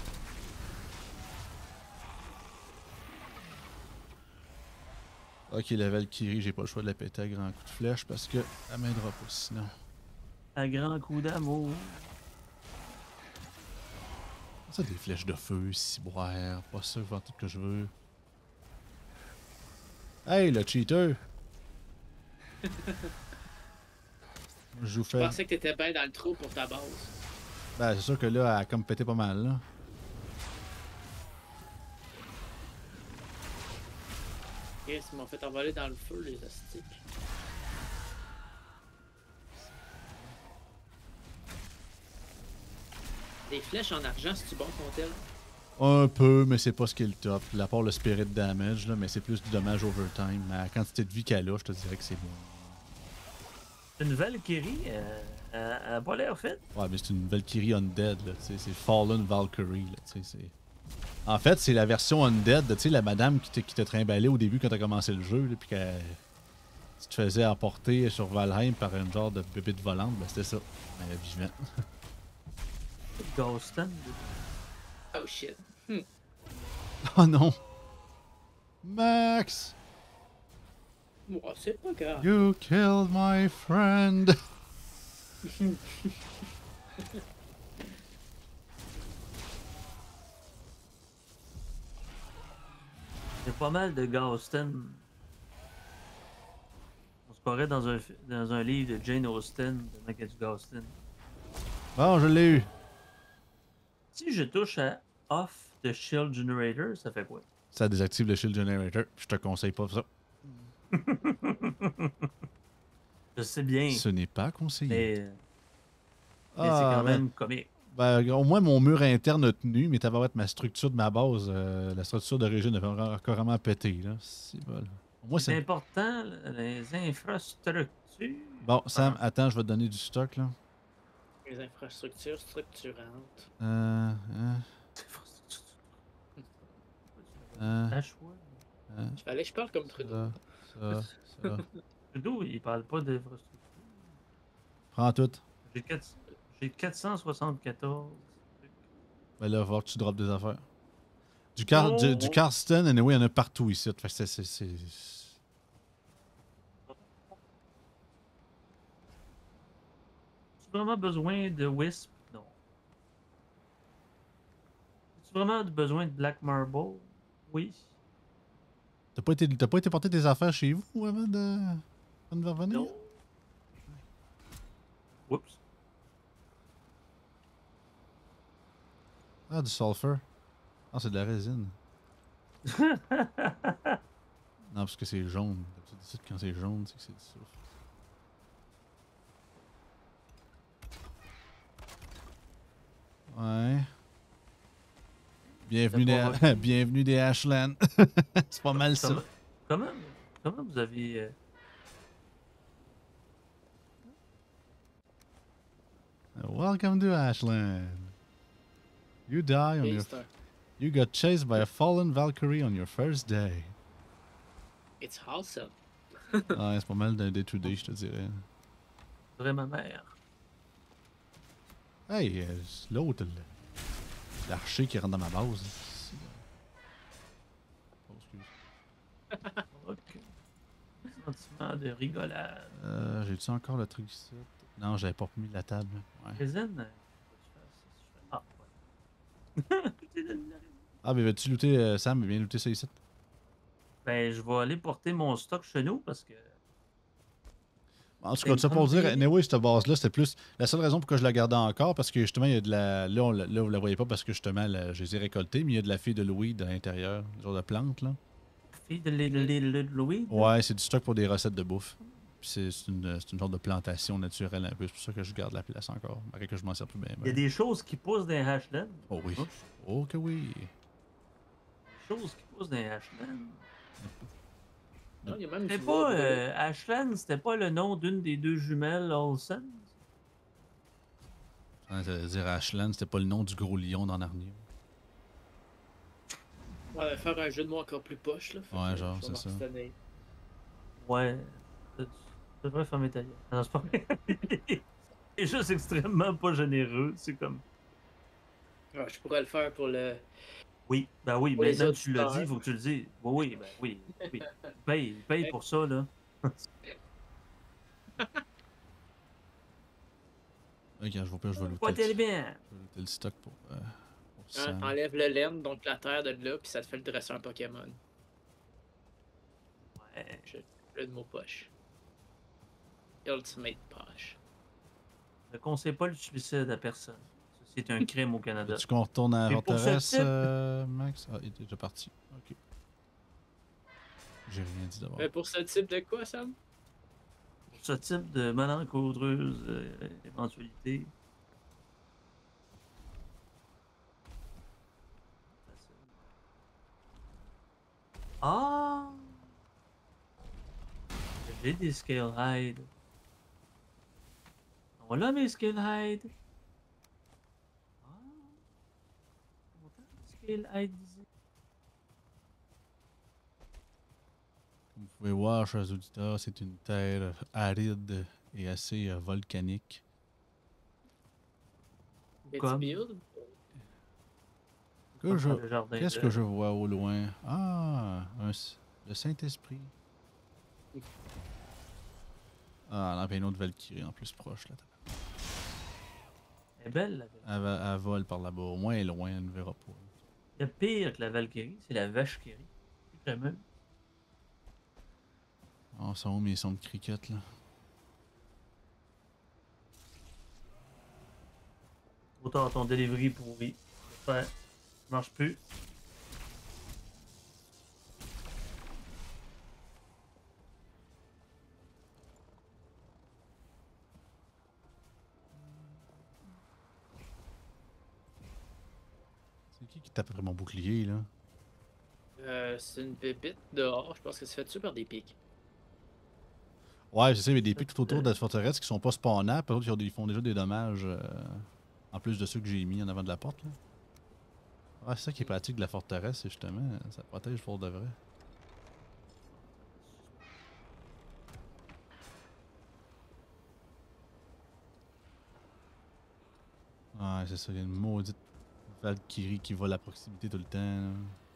Ok, la Valkyrie, j'ai pas le choix de la péter à grand coup de flèche parce que elle m'aidera pas sinon. Un grand coup d'amour. Ça, des flèches de feu, ciboire, pas ça, voir tout que je veux. Hey, le cheater! Je vous Je fais. pensais que t'étais bien dans le trou pour ta base. Ben, c'est sûr que là, elle a comme pété pas mal, là. Yes, ils m'ont fait envoler dans le feu, les astiques. Les flèches en argent, c'est-tu bon, sont-elles? Un peu, mais c'est pas ce qui est le top. À part le spirit damage, là, mais c'est plus du dommage overtime. Mais à la quantité de vie qu'elle a, je te dirais que c'est bon. Une Valkyrie, euh, elle elle a pas l'air faite. Ouais, mais c'est une Valkyrie Undead, là. tu sais, C'est Fallen Valkyrie, là. tu sais, c'est- En fait, c'est la version Undead de, tu sais, la madame qui te, qui te trimballait au début quand t'as commencé le jeu, là, puis qu'elle tu te faisais apporter sur Valheim par un genre de bébite volante. Ben, c'était ça. Elle est vivante. Ghostan. Oh shit. Oh non! Max! Ouais, c'est pas grave. You killed my friend! Il y a pas mal de Ghostan. On se croirait dans un, fi- dans un livre de Jane Austen, de qu'il y a du Ghostan. Bon, je l'ai eu. Si je touche à Off the Shield Generator, ça fait quoi? Ça désactive le shield generator. Je te conseille pas ça. Je sais bien, Ce n'est pas conseillé. mais, mais c'est Ah, quand ben, même comique. ben, au moins, mon mur interne a tenu, mais t'as être ma structure de ma base, euh, la structure d'origine avait encore carrément pété. Là. C'est bon. Au moins, C'est c'est... important, les infrastructures. Bon, Sam, attends, je vais te donner du stock. là. Les infrastructures structurantes. Euh, hein, hein, À choix. hein, Fallait que je parle comme Trudeau. ça, ça, ça. Trudeau, il parle pas d'infrastructure. Prends tout. J'ai quatre- j'ai quatre cent soixante-quatorze. Ben là, va voir que tu drops des affaires. Du, car, Oh, du, du oh. Karsten, anyway, il y en a partout ici. Fait que c'est... c'est, c'est... As-tu vraiment besoin de Wisp? Non. As-tu vraiment besoin de Black Marble? Oui. T'as pas, été, t'as pas été porter tes affaires chez vous avant de, avant de revenir? Non. Oups. Ah, du sulfur. Ah, c'est de la résine. Non, parce que c'est jaune. D'habitude, quand c'est jaune, c'est que c'est du sulfure. Ouais. Bienvenue C'est des, pas Bienvenue des Ashlands. C'est pas mal ça. Comment, comment, comment vous avez... euh, Welcome to Ashland. You die on Ok, your... c'est un- You got chased by a fallen Valkyrie on your first day. It's awesome. Ouais, c'est pas mal d'un day to day, je te dirais. dirait ma mère. Hey, euh, l'autre, le- l'archer qui rentre dans ma base. C'est- Oh, excuse. Ok. Sentiment de rigolade. Euh, J'ai-tu encore le truc ici? Non, j'avais pas remis la table. Ouais. Résine, euh, je fais ça, je fais- Ah, ouais. J'ai donné la résine. Ah, mais vas-tu looter, euh, Sam? Viens looter ça ici. Ben, je vais aller porter mon stock chez nous parce que. En tout C'est cas, une ça pour grande dire, ville. anyway, cette base-là, c'était plus. La seule raison pour que je la gardais encore, parce que justement, il y a de la. Là, on, la- là vous la voyez pas parce que justement, là, je les ai récoltés, mais il y a de la fille de Louis à l'intérieur, genre de plante, là. Fille de Little Little Louis. là. Ouais, c'est du stock pour des recettes de bouffe. Puis c'est c'est une, c'est une sorte de plantation naturelle un peu. C'est pour ça que je garde la place encore. Malgré que je m'en sers plus bien. Il y a des choses qui poussent dans les Ashlands. Oh oui. Oh, Oh que oui. Des choses qui poussent dans les Ashlands. Non, il y a même du C'était bois pas. brûlé. Euh, Ashland, c'était pas le nom d'une des deux jumelles Olsen? Ça veut dire Ashland, c'était pas le nom du gros lion dans Narnia. On va faire un jeu de mots encore plus poche, là. Fait Ouais, que genre, je vais c'est m'en ça. retenir. Ouais. Tu tu devrais fermer ta gueule. Non, c'est pas vrai. C'est juste extrêmement pas généreux. C'est comme. Ouais, je pourrais le faire pour le. Oui, ben oui, Pour les maintenant que tu l'as dit, auditeurs. il faut que tu le dises. Oui, oui, ben oui. oui. Paye, paye pour ça, là. Ok, je vais pas, je vais Pas looter, tellement le, bien. je vais looter le stock pour, euh, pour Hein, Sam. T'enlèves le laine, donc la terre de là, puis ça te fait le dresseur Pokémon. Ouais. Jeu jeu de mots poche. Ultimate poche. Ne conseille pas le suicide à personne. Ça, c'est un crime au Canada. Veux-tu qu'on retourne à la Mais pour ce forteresse, type- euh, Max? Ah, il est déjà parti. Ok. J'ai rien dit d'abord. Mais pour ce type de quoi, Sam? Pour ce type de malencontreuse euh, éventualité. Facile. Ah! J'ai des scale hide. Voilà mes scale hide. Ah! Autant de scale hide ici. Comme vous pouvez voir, chers auditeurs, c'est une terre aride et assez euh, volcanique. Petit Comme- build? Que Comme je- dans le jardin Qu'est-ce de- que je vois au loin? Ah, un s- le Saint-Esprit. Ah, là, il y a une autre Valkyrie en plus proche. Là. Elle est belle, la Valkyrie. Elle, va- elle vole par là-bas. Au moins, elle est loin, elle ne verra pas. Le pire que la Valkyrie, c'est la vache-kyrie. Plus crémeuse. Oh, ça où mes sons de cricket, là? Autant ton delivery pourri. Ouais. Marche plus. C'est qui qui tape après mon bouclier, là? Euh, c'est une pépite dehors. Je pense que c'est fait dessus par des pics. Ouais, je sais, il y a des pics tout autour de la forteresse qui sont pas spawnables. Par contre, ils font déjà des dommages. euh, en plus de ceux que j'ai mis en avant de la porte, là. Ouais, c'est ça qui est pratique de la forteresse, c'est justement, ça protège pour de vrai. Ouais, c'est ça, il y a une maudite Valkyrie qui vole à proximité tout le temps. là.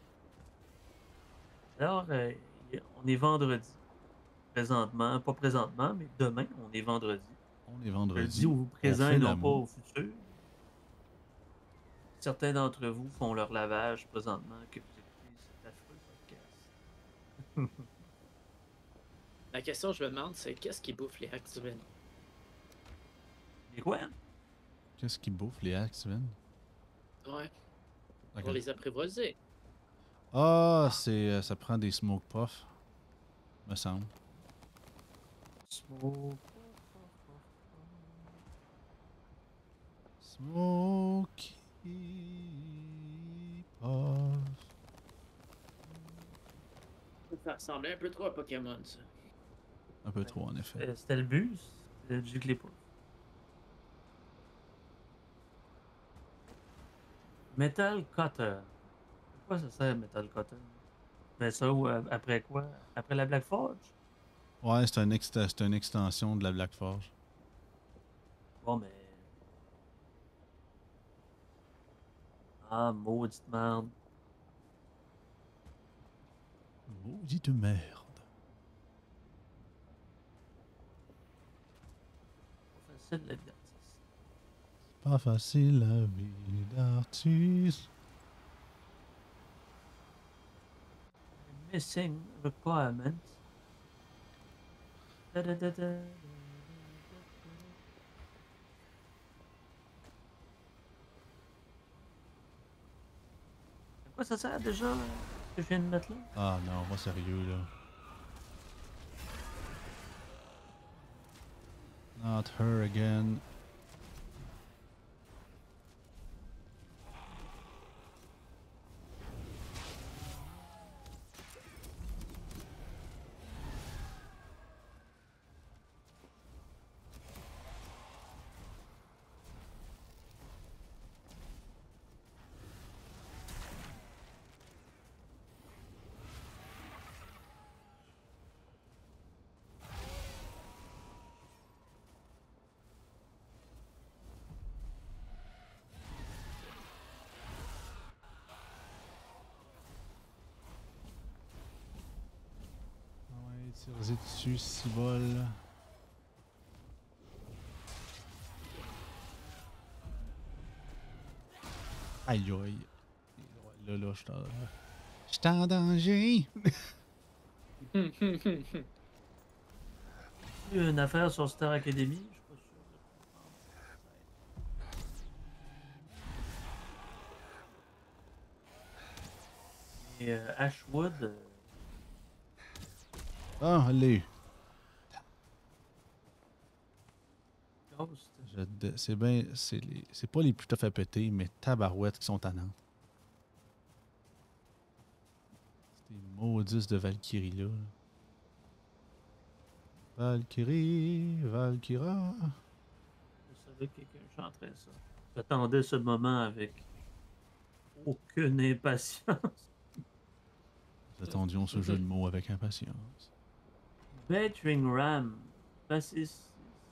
Alors, euh, y- on est vendredi. Présentement, pas présentement, mais demain, on est vendredi. On est Je le vendredi. dis au présent fait et non pas l'amour. au futur. Certains d'entre vous font leur lavage présentement que vous écoutez cet affreux podcast. La question que je me demande, c'est qu'est-ce qui bouffe les Activin? Et quoi? Qu'est-ce qui bouffe les Axeven? Ouais, D'accord. pour les apprivoiser. Ah, c'est, euh, ça prend des smoke puffs, me semble. Smoke. Smoky puff. Ça ressemblait un peu trop à Pokémon, ça. Un peu trop, en effet. Euh, C'était le but, c'était du clé pas. Metal Cutter. Pourquoi ça sert Metal Cutter? Mais ça, ou, euh, après quoi? Après la Black Forge? Ouais, c'est un ext- c'est une extension de la Black Forge. Bon, mais. Ah, maudite merde. Maudite merde. Pas facile la vie d'artiste. Pas facile la vie d'artiste. Missing requirements. Da, da, da, da. À quoi ça sert déjà ce que je viens de mettre là? Ah non, moi sérieux là. Not her again. Ouais, tirer dessus, six bols. Aïe aïe. Là, là, je suis en... Je suis en danger. Il y a une affaire sur Star Academy, je suis pas sûr de comprendre. Et euh, Ashwood, euh, Ah, allez. Ghost. Je dé- C'est bien. C'est les... c'est pas les plus tough à péter, mais tabarouettes qui sont tannantes. C'est des maudisses de Valkyrie là. Valkyrie, Valkyra. Je savais que quelqu'un chanterait ça. J'attendais ce moment avec aucune impatience. Nous attendions ce jeu de mots avec impatience. Battering Ram. Bassiste.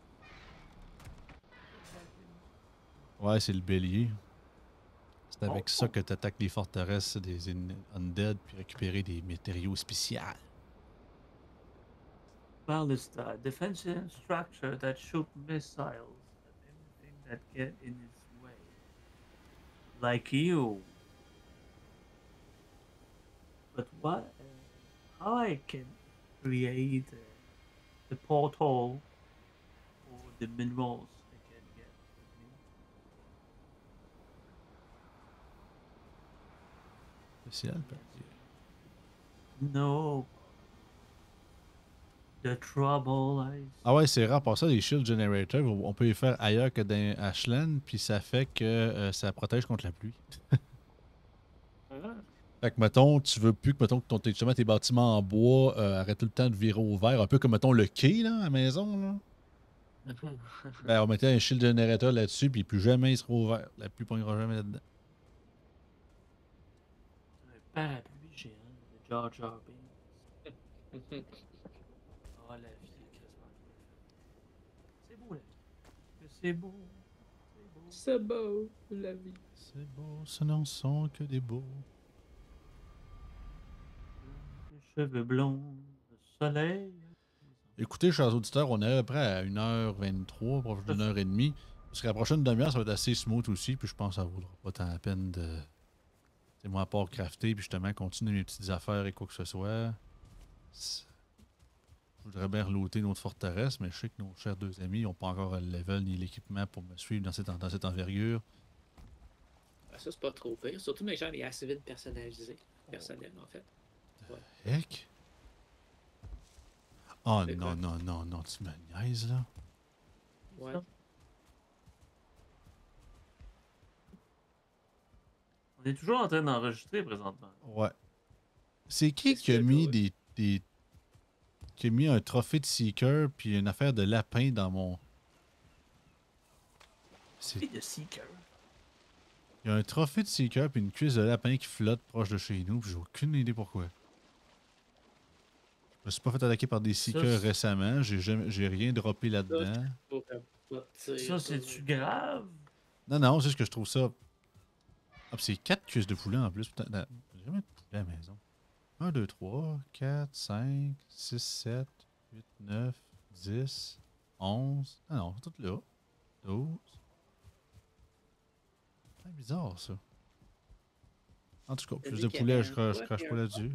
Ouais, c'est le bélier. C'est avec Oh, ça oh. que tu attaques les forteresses des in- undead puis récupérer des matériaux spéciaux. Ballista. Defensive structure that shoot missiles at anything that get in its way. Like you. But what? Uh, how I can create uh, the portal for the minerals I can get with me? Spécial, papier. No. The trouble I Ah ouais, c'est rare. Pour ça, les shield generators, on peut les faire ailleurs que dans Ashland, puis ça fait que euh, ça protège contre la pluie. Ah. Fait que, mettons, tu veux plus que, mettons, que ton, tes, justement, tes bâtiments en bois euh, arrêtent tout le temps de virer au vert, un peu comme, mettons, le quai, là, à la maison, là. Ben, on mettait un shield generator là-dessus, puis plus jamais il sera ouvert. La pluie ne pognera jamais là-dedans. un parapluie géant de Jar Jar Binks. Ah, la vie est quasiment bien faite. C'est beau, la vie. Que c'est beau. C'est beau. C'est beau, la vie. C'est beau, ce n'en sont que des beaux. Les cheveux blonds, le soleil. Écoutez, chers auditeurs, on est à peu près à une heure vingt-trois, proche d'une heure trente. Parce que la prochaine demi-heure, ça va être assez smooth aussi, puis je pense que ça vaudra pas tant la peine de. C'est moi, à part crafter, puis justement, continuer mes petites affaires et quoi que ce soit. C'est- Je voudrais bien relooter notre forteresse, mais je sais que nos chers deux amis n'ont pas encore le level ni l'équipement pour me suivre dans cette, dans cette envergure. Ah, ça, c'est pas trop pire. Surtout mes gens, les assez vite personnalisés. Personnels, en fait. Heck? Oh C'est non, quoi? non, non, non, tu me niaises là. Ouais. On est toujours en train d'enregistrer présentement. Ouais. C'est qui Qu'est-ce qui a qu'il y a, mis toi? des, des. qui a mis un trophée de Seeker puis une affaire de lapin dans mon. C'est. Et de Seeker. Il y a un trophée de Seeker puis une cuisse de lapin qui flotte proche de chez nous, puis j'ai aucune idée pourquoi. Je me suis pas fait attaquer par des Seekers c'est- récemment, j'ai jamais j'ai rien droppé là-dedans. Pour, euh, pas de tir. Ça, c'est-tu grave? Non, non, c'est juste que je trouve ça. Ah, puis c'est quatre cuisses de poulet en plus. Putain, non, j'ai jamais de poulet à la maison. un, deux, trois, quatre, cinq, six, sept, huit, neuf, dix, onze. Ah non, tout là. douze. C'est bizarre ça. En tout cas, T'as plus dit de qu'il y poulet, avait je un crache, toit crache puis pas un là-dessus.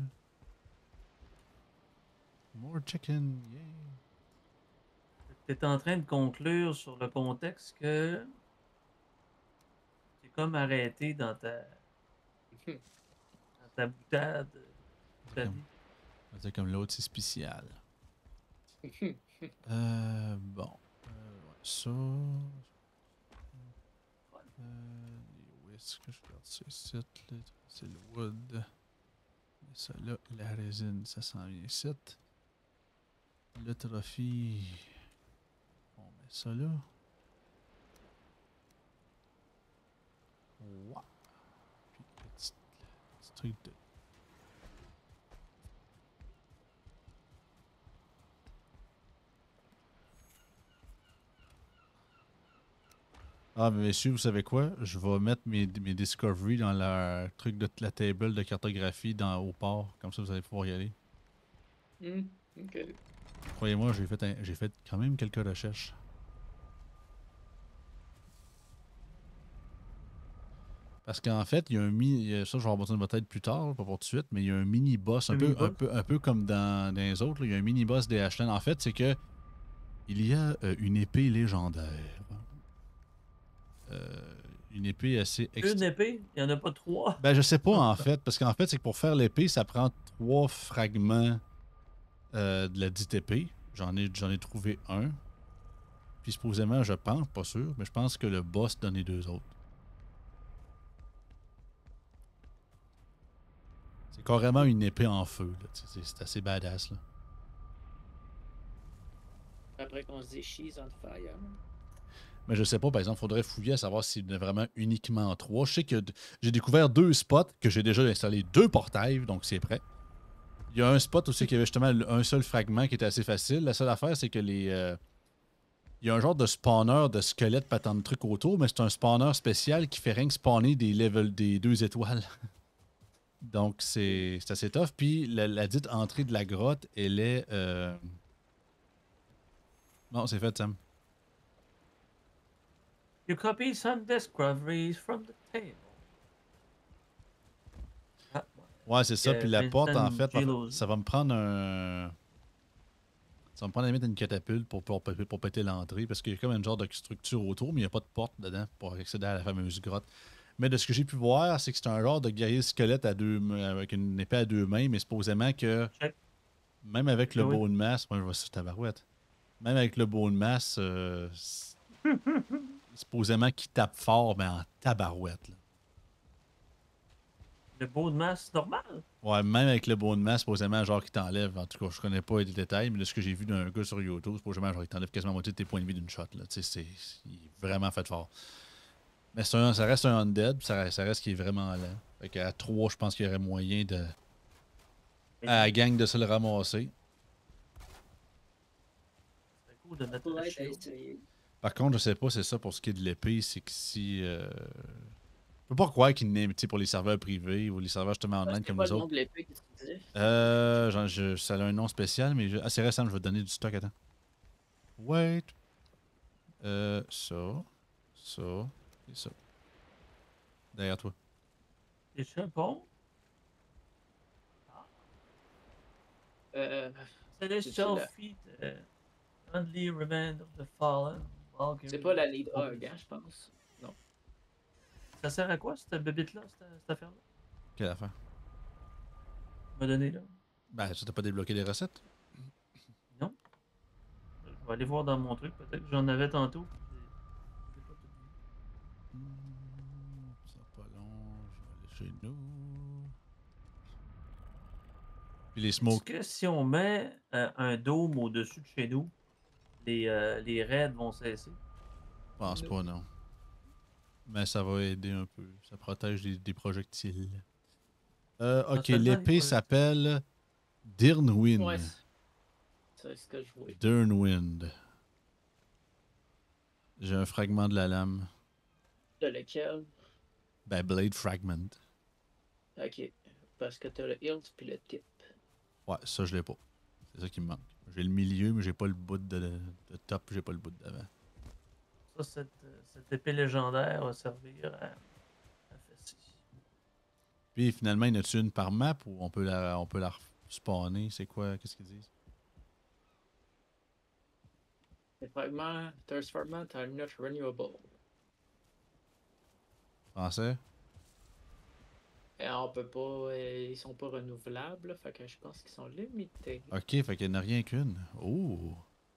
More chicken, yeah. T'es en train de conclure sur le contexte que t'es comme arrêté dans ta, dans ta boutade. Ta Comme, vie. on va dire comme l'autre, c'est spécial. Euh, bon. Euh, ouais, ça. Euh, les whisks, je regarde ça ici. là, C'est le wood. Et ça là, la résine, ça s'en vient ici. Le trophy. On met ça là. Wow. Puis le petit, le petit truc de. Ah, mais messieurs, vous savez quoi? Je vais mettre mes, mes discoveries dans leur truc de la table de cartographie dans, au port. Comme ça, vous allez pouvoir y aller. Hmm, ok. Croyez-moi, j'ai fait, un- j'ai fait quand même quelques recherches. Parce qu'en fait, il y a un mini. Ça, je vais avoir besoin de votre aide plus tard, pas pour tout de suite, mais il y a un mini-boss, un, Un peu, un, mini-boss? peu, un peu comme dans, dans les autres. là, il y a un mini-boss des Ashland. En fait, c'est que il y a euh, une épée légendaire. Euh, une épée assez Une extra. épée? Il n'y en a pas trois? Ben, je sais pas en fait, parce qu'en fait, c'est que pour faire l'épée, ça prend trois fragments euh, de la dite épée. J'en ai, j'en ai trouvé un. Puis supposément, je pense, pas sûr, mais je pense que le boss donne les deux autres. C'est carrément une épée en feu. là, tu sais, C'est c'est assez badass. Là. Après qu'on se dit she's on fire. Mais je sais pas, par exemple, faudrait fouiller à savoir s'il y en a vraiment uniquement trois. Je sais que d- j'ai découvert deux spots que j'ai déjà installé deux portails, donc c'est prêt. Il y a un spot aussi qui avait justement le- un seul fragment qui était assez facile. La seule affaire, c'est que les. euh, il y a un genre de spawner de squelette pas tant de trucs autour, mais c'est un spawner spécial qui fait rien que spawner des levels des deux étoiles. Donc c'est c'est assez tough. Puis la, la dite entrée de la grotte, elle est. euh, Non, c'est fait, Sam. You copy some discoveries from the table. Ah, Ouais, c'est ça. euh, Puis la porte, en Vincent fait, en fait, Gelos. ça va me prendre un. Ça va me prendre à la limite une catapulte pour, pour, pour, pour péter l'entrée parce qu'il y a comme une genre de structure autour, mais il n'y a pas de porte dedans pour accéder à la fameuse grotte. Mais de ce que j'ai pu voir, c'est que c'est un genre de guerrier squelette à deux, mains- avec une épée à deux mains, mais supposément que Check. même avec le Ah oui. bone mass, moi je vois ça tabarouette. Même avec le bone mass, euh, c'est- supposément qu'il tape fort, mais en tabarouette. là. Le beau de masse normal. Ouais, même avec le bone mass, supposément, genre qu'il t'enlève. En tout cas, je connais pas les détails, mais de ce que j'ai vu d'un gars sur YouTube, supposément, genre il t'enlève quasiment la moitié de tes points de vie d'une shot. Là. Tu sais, c'est il est vraiment fait fort. Mais c'est un- ça reste un undead, puis ça, ça reste qui est vraiment lent. Fait qu'à trois, je pense qu'il y aurait moyen de. À la gang de se le ramasser. C'est cool de mettre Pour le être à shield. essayer. Par contre, je sais pas, c'est ça pour ce qui est de l'épée, c'est que si. Euh... Je peux pas croire qu'il n'aime, tu sais, pour les serveurs privés ou les serveurs justement online C'était comme pas nous le nom autres. de l'épée que tu disais? Euh. Genre, je, ça a un nom spécial, mais. Je... Ah, c'est récent, je vais te donner du stock, attends. Wait. Euh. Ça. Ça. Et ça. Derrière toi. Les chapons. Euh, Celestial là? feet. Uh, only remain of the fallen. Valkyrie. c'est pas la lead hog, hein, je pense. Non. Ça sert à quoi cette bébite-là, cette, cette affaire-là? Quelle affaire? Tu m'as donné là? Ben, ça t'a pas débloqué les recettes? Non? Je vais aller voir dans mon truc, peut-être que j'en avais tantôt. puis j'ai- j'ai pas tout vu. Hmm, ça pas long, je vais aller chez nous. Puis les Est-ce smokes. que si on met euh, un dôme au-dessus de chez nous, les, euh, les raids vont cesser? Je pense pas, non. Mais ça va aider un peu. Ça protège des, des projectiles. Euh, Ah, ok, seulement des l'épée projectiles. s'appelle Dirnwind. Ouais, c'est c'est ce que je voulais. Dirnwind. J'ai un fragment de la lame. De lequel? Ben, Blade Fragment. Ok. Parce que t'as le hilt puis le tip. Ouais, ça, je l'ai pas. C'est ça qui me manque. J'ai le milieu, mais j'ai pas le bout de, de top, j'ai pas le bout de devant. Ça, cette, cette épée légendaire va servir à, à fesser. Puis finalement, il y en a-tu une par map ou on peut la, on peut la spawner? C'est quoi? Qu'est-ce qu'ils disent? Les fragments, thirst fragments are not renewable. Français? Et on peut pas. euh, ils sont pas renouvelables, fait que je pense qu'ils sont limités. Ok, fait qu'il n'y en a rien qu'une. Oh!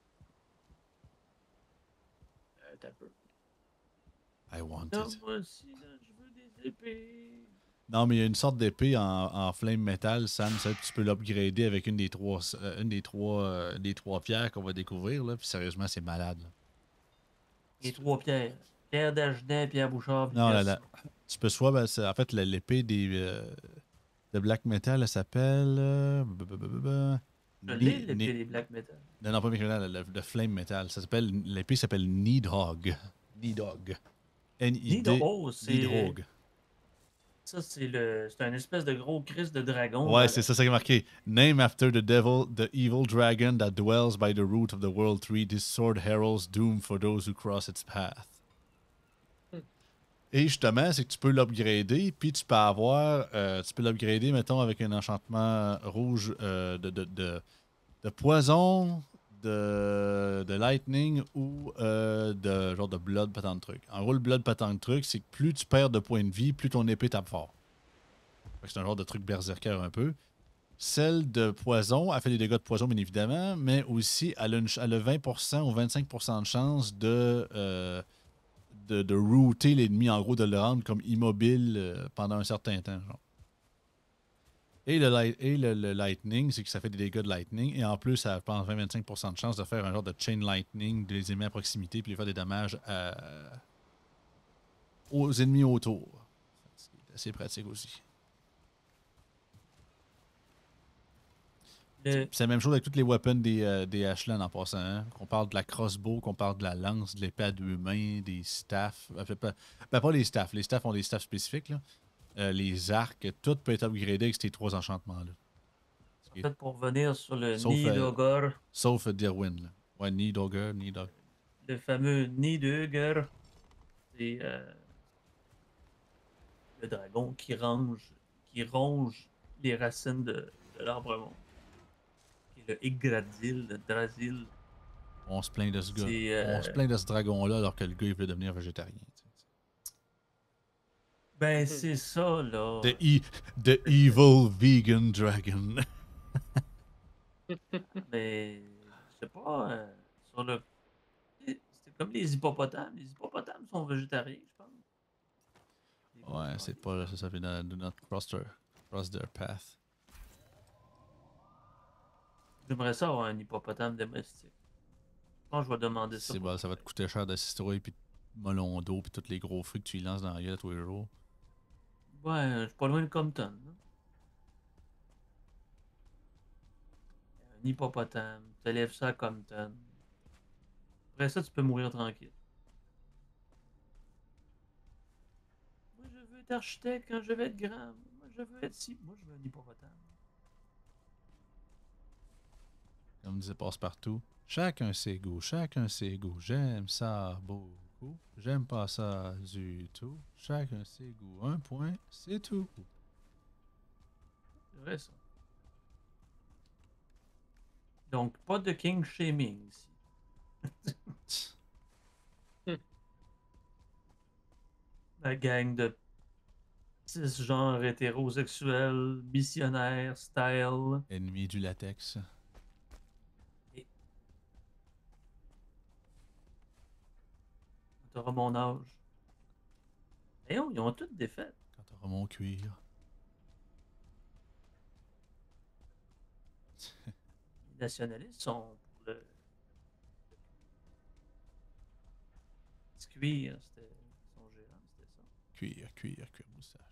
Euh, t'as peu. I want Non, it. moi aussi, là, je veux des épées. Non, mais il y a une sorte d'épée en, en flame metal, Sam, ça, tu peux l'upgrader avec une des trois, euh, une des trois, euh, des trois pierres qu'on va découvrir, là. Puis sérieusement, c'est malade, là. Les trois pierres. Pierre d'Agenais, Pierre Bouchard, puis Non, Pierre là, là. Simon. Tu peux soit, ben, c'est- en fait, la- l'épée des euh, de black metal, elle s'appelle. euh, b- b- b- b- b- Je l'ai, Ni- l'épée ni- des Black Metal. Non, non, pas black metal, le, le flame metal. Ça s'appelle, l'épée s'appelle Needhog. Needhog. Nido, N-I-D. oh, c'est. Needhog. Ça, c'est le. C'est un espèce de gros Christ de dragon. Ouais, dans c'est la- ça, ça qui est marqué. Name after the devil, the evil dragon that dwells by the root of the world tree, this sword heralds doom for those who cross its path. Hmm. Et justement, c'est que tu peux l'upgrader, puis tu peux avoir, euh, tu peux l'upgrader, mettons, avec un enchantement rouge euh, de, de, de, de poison, de, de lightning ou euh, de genre de blood, pas tant de trucs. En gros, le blood, pas tant de trucs, c'est que plus tu perds de points de vie, plus ton épée tape fort. Fait que c'est un genre de truc berserker un peu. Celle de poison, elle fait des dégâts de poison, bien évidemment, mais aussi, elle a, une, elle a vingt pour cent ou vingt-cinq pour cent de chance de, euh, de, de router l'ennemi, en gros, de le rendre comme immobile euh, pendant un certain temps. Genre. Et, le, light, et le, le lightning, c'est que ça fait des dégâts de lightning, et en plus, ça a, vingt à vingt-cinq pour cent de chance de faire un genre de chain lightning, de les ennemis à proximité, puis de faire des dommages à, aux ennemis autour. C'est assez pratique aussi. Le... C'est la même chose avec toutes les weapons des, euh, des Ashland en passant. Hein? Qu'on parle de la crossbow, qu'on parle de la lance, de l'épée à deux mains, des staffs. Ben, pas, ben, pas les staffs. Les staffs ont des staffs spécifiques. Là. Euh, les arcs, tout peut être upgradé avec ces trois enchantements-là. En fait, pour revenir sur le Sauf, euh, Nidogor, Sauf euh, Dirwin. Là. Ouais, Nidogger, Nidog. le fameux Nidogor, c'est euh, le dragon qui range, qui ronge les racines de, de l'arbre monde. Qui est le Yggdrasil, le Drasil. On se plaint de ce gars. C'est, euh, On se plaint de ce dragon-là alors que le gars il veut devenir végétarien. t'sais. Ben, c'est ça, là. The, e the evil vegan dragon. Mais, je sais pas, euh, sur le. C'est comme les hippopotames. Les hippopotames sont végétariens, je pense. Les Ouais, veaux, c'est ok. pas ça, ça fait dans Do Not Cross Their, cross their Path. J'aimerais ça avoir un hippopotame domestique. Je pense que je vais demander ça. C'est pour bon, ça va te coûter cher de citrouille, puis de melon d'eau, puis tous les gros fruits que tu y lances dans la gueule tous les jours. Ouais, je suis pas loin de Compton. Là. Un hippopotame, tu élèves ça à Compton. Après ça, tu peux mourir tranquille. Moi, je veux être architecte quand je vais être grand. Moi, je veux être ci. Moi, je veux un hippopotame. Comme disait Passe-Partout. Chacun ses goûts, chacun ses goûts. J'aime ça beaucoup. J'aime pas ça du tout. Chacun ses goûts. Un point, c'est tout. C'est vrai, ça. Donc, pas de king shaming ici. La gang de cisgenres hétérosexuels, missionnaires, style. Ennemi du latex. T'auras mon âge. Et oh, ils ont toutes des fêtes. Quand t'auras mon cuir. Les nationalistes sont pour le. Petit cuir, c'était son gérant, c'était ça. Cuir, cuir, cuir, moustache.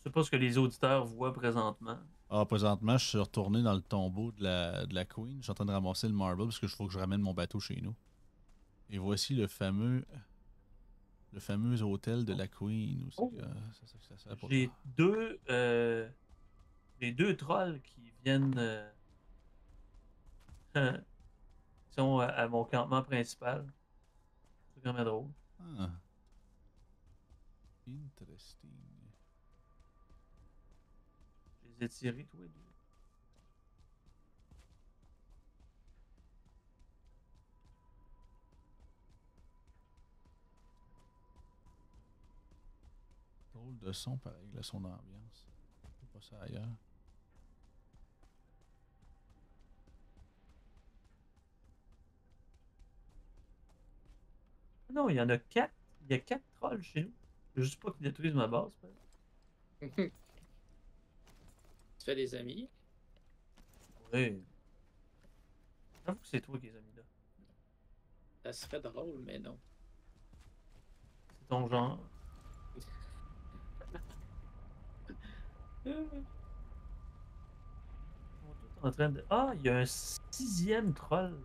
sais pas ce que les auditeurs voient présentement. Ah, présentement, je suis retourné dans le tombeau de la, de la Queen. Je suis en train de ramasser le marble parce que je faut que je ramène mon bateau chez nous. Et voici le fameux le fameux hôtel de la Queen. Où c'est Oh. que, euh, ça, ça, ça sert pour J'ai ça. deux, euh, j'ai deux trolls qui viennent, euh, qui sont à, à mon campement principal. C'est vraiment drôle. Ah. Interesting. Je les ai tirés tous les deux. Drôle de son, pareil, le son d'ambiance. Je pas ça ailleurs. Non, il y en a quatre. Il y a quatre trolls chez nous. Je veux juste pas qu'ils détruisent ma base. peut-être. Tu fais des amis. Oui. J'avoue que c'est toi qui les as mis là. Ça serait drôle, mais non. C'est ton genre. Ils sont tous en train de. Ah, il y a un sixième troll.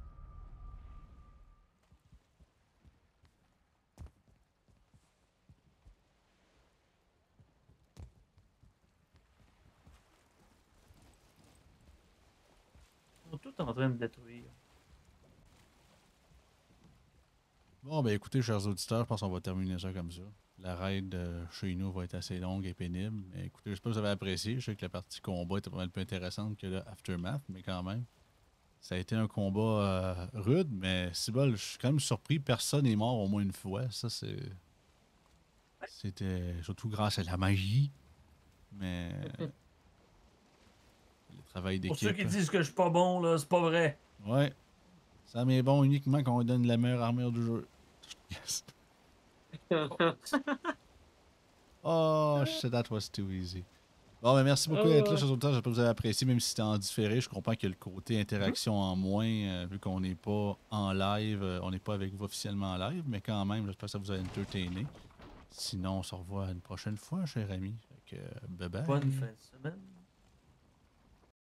Ils sont tous en train de détruire. Bon, ben écoutez, chers auditeurs, je pense qu'on va terminer ça comme ça. La raid euh, chez nous va être assez longue et pénible. Mais écoutez, j'espère que vous avez apprécié. Je sais que la partie combat était pas mal plus intéressante que le Aftermath, mais quand même. Ça a été un combat euh, rude, mais si bol, je suis quand même surpris. Personne n'est mort au moins une fois. Ça, c'est. C'était surtout grâce à la magie. Mais. Le travail Pour ceux d'équipe. qui disent que je suis pas bon, là, c'est pas vrai. Ouais. Ça m'est bon uniquement quand on donne la meilleure armure du jeu. Yes. Oh, shit, that was too easy. Bon, ben merci beaucoup d'être là, Oh, chers auditeurs. J'espère que vous avez apprécié, même si c'était en différé. Je comprends qu'il y a le côté interaction en moins, euh, vu qu'on n'est pas en live. euh, on n'est pas avec vous officiellement en live, mais quand même, j'espère que ça vous a entertainé. Sinon, on se revoit une prochaine fois, cher ami. Fait que, euh, bye bye. Bonne fin de semaine.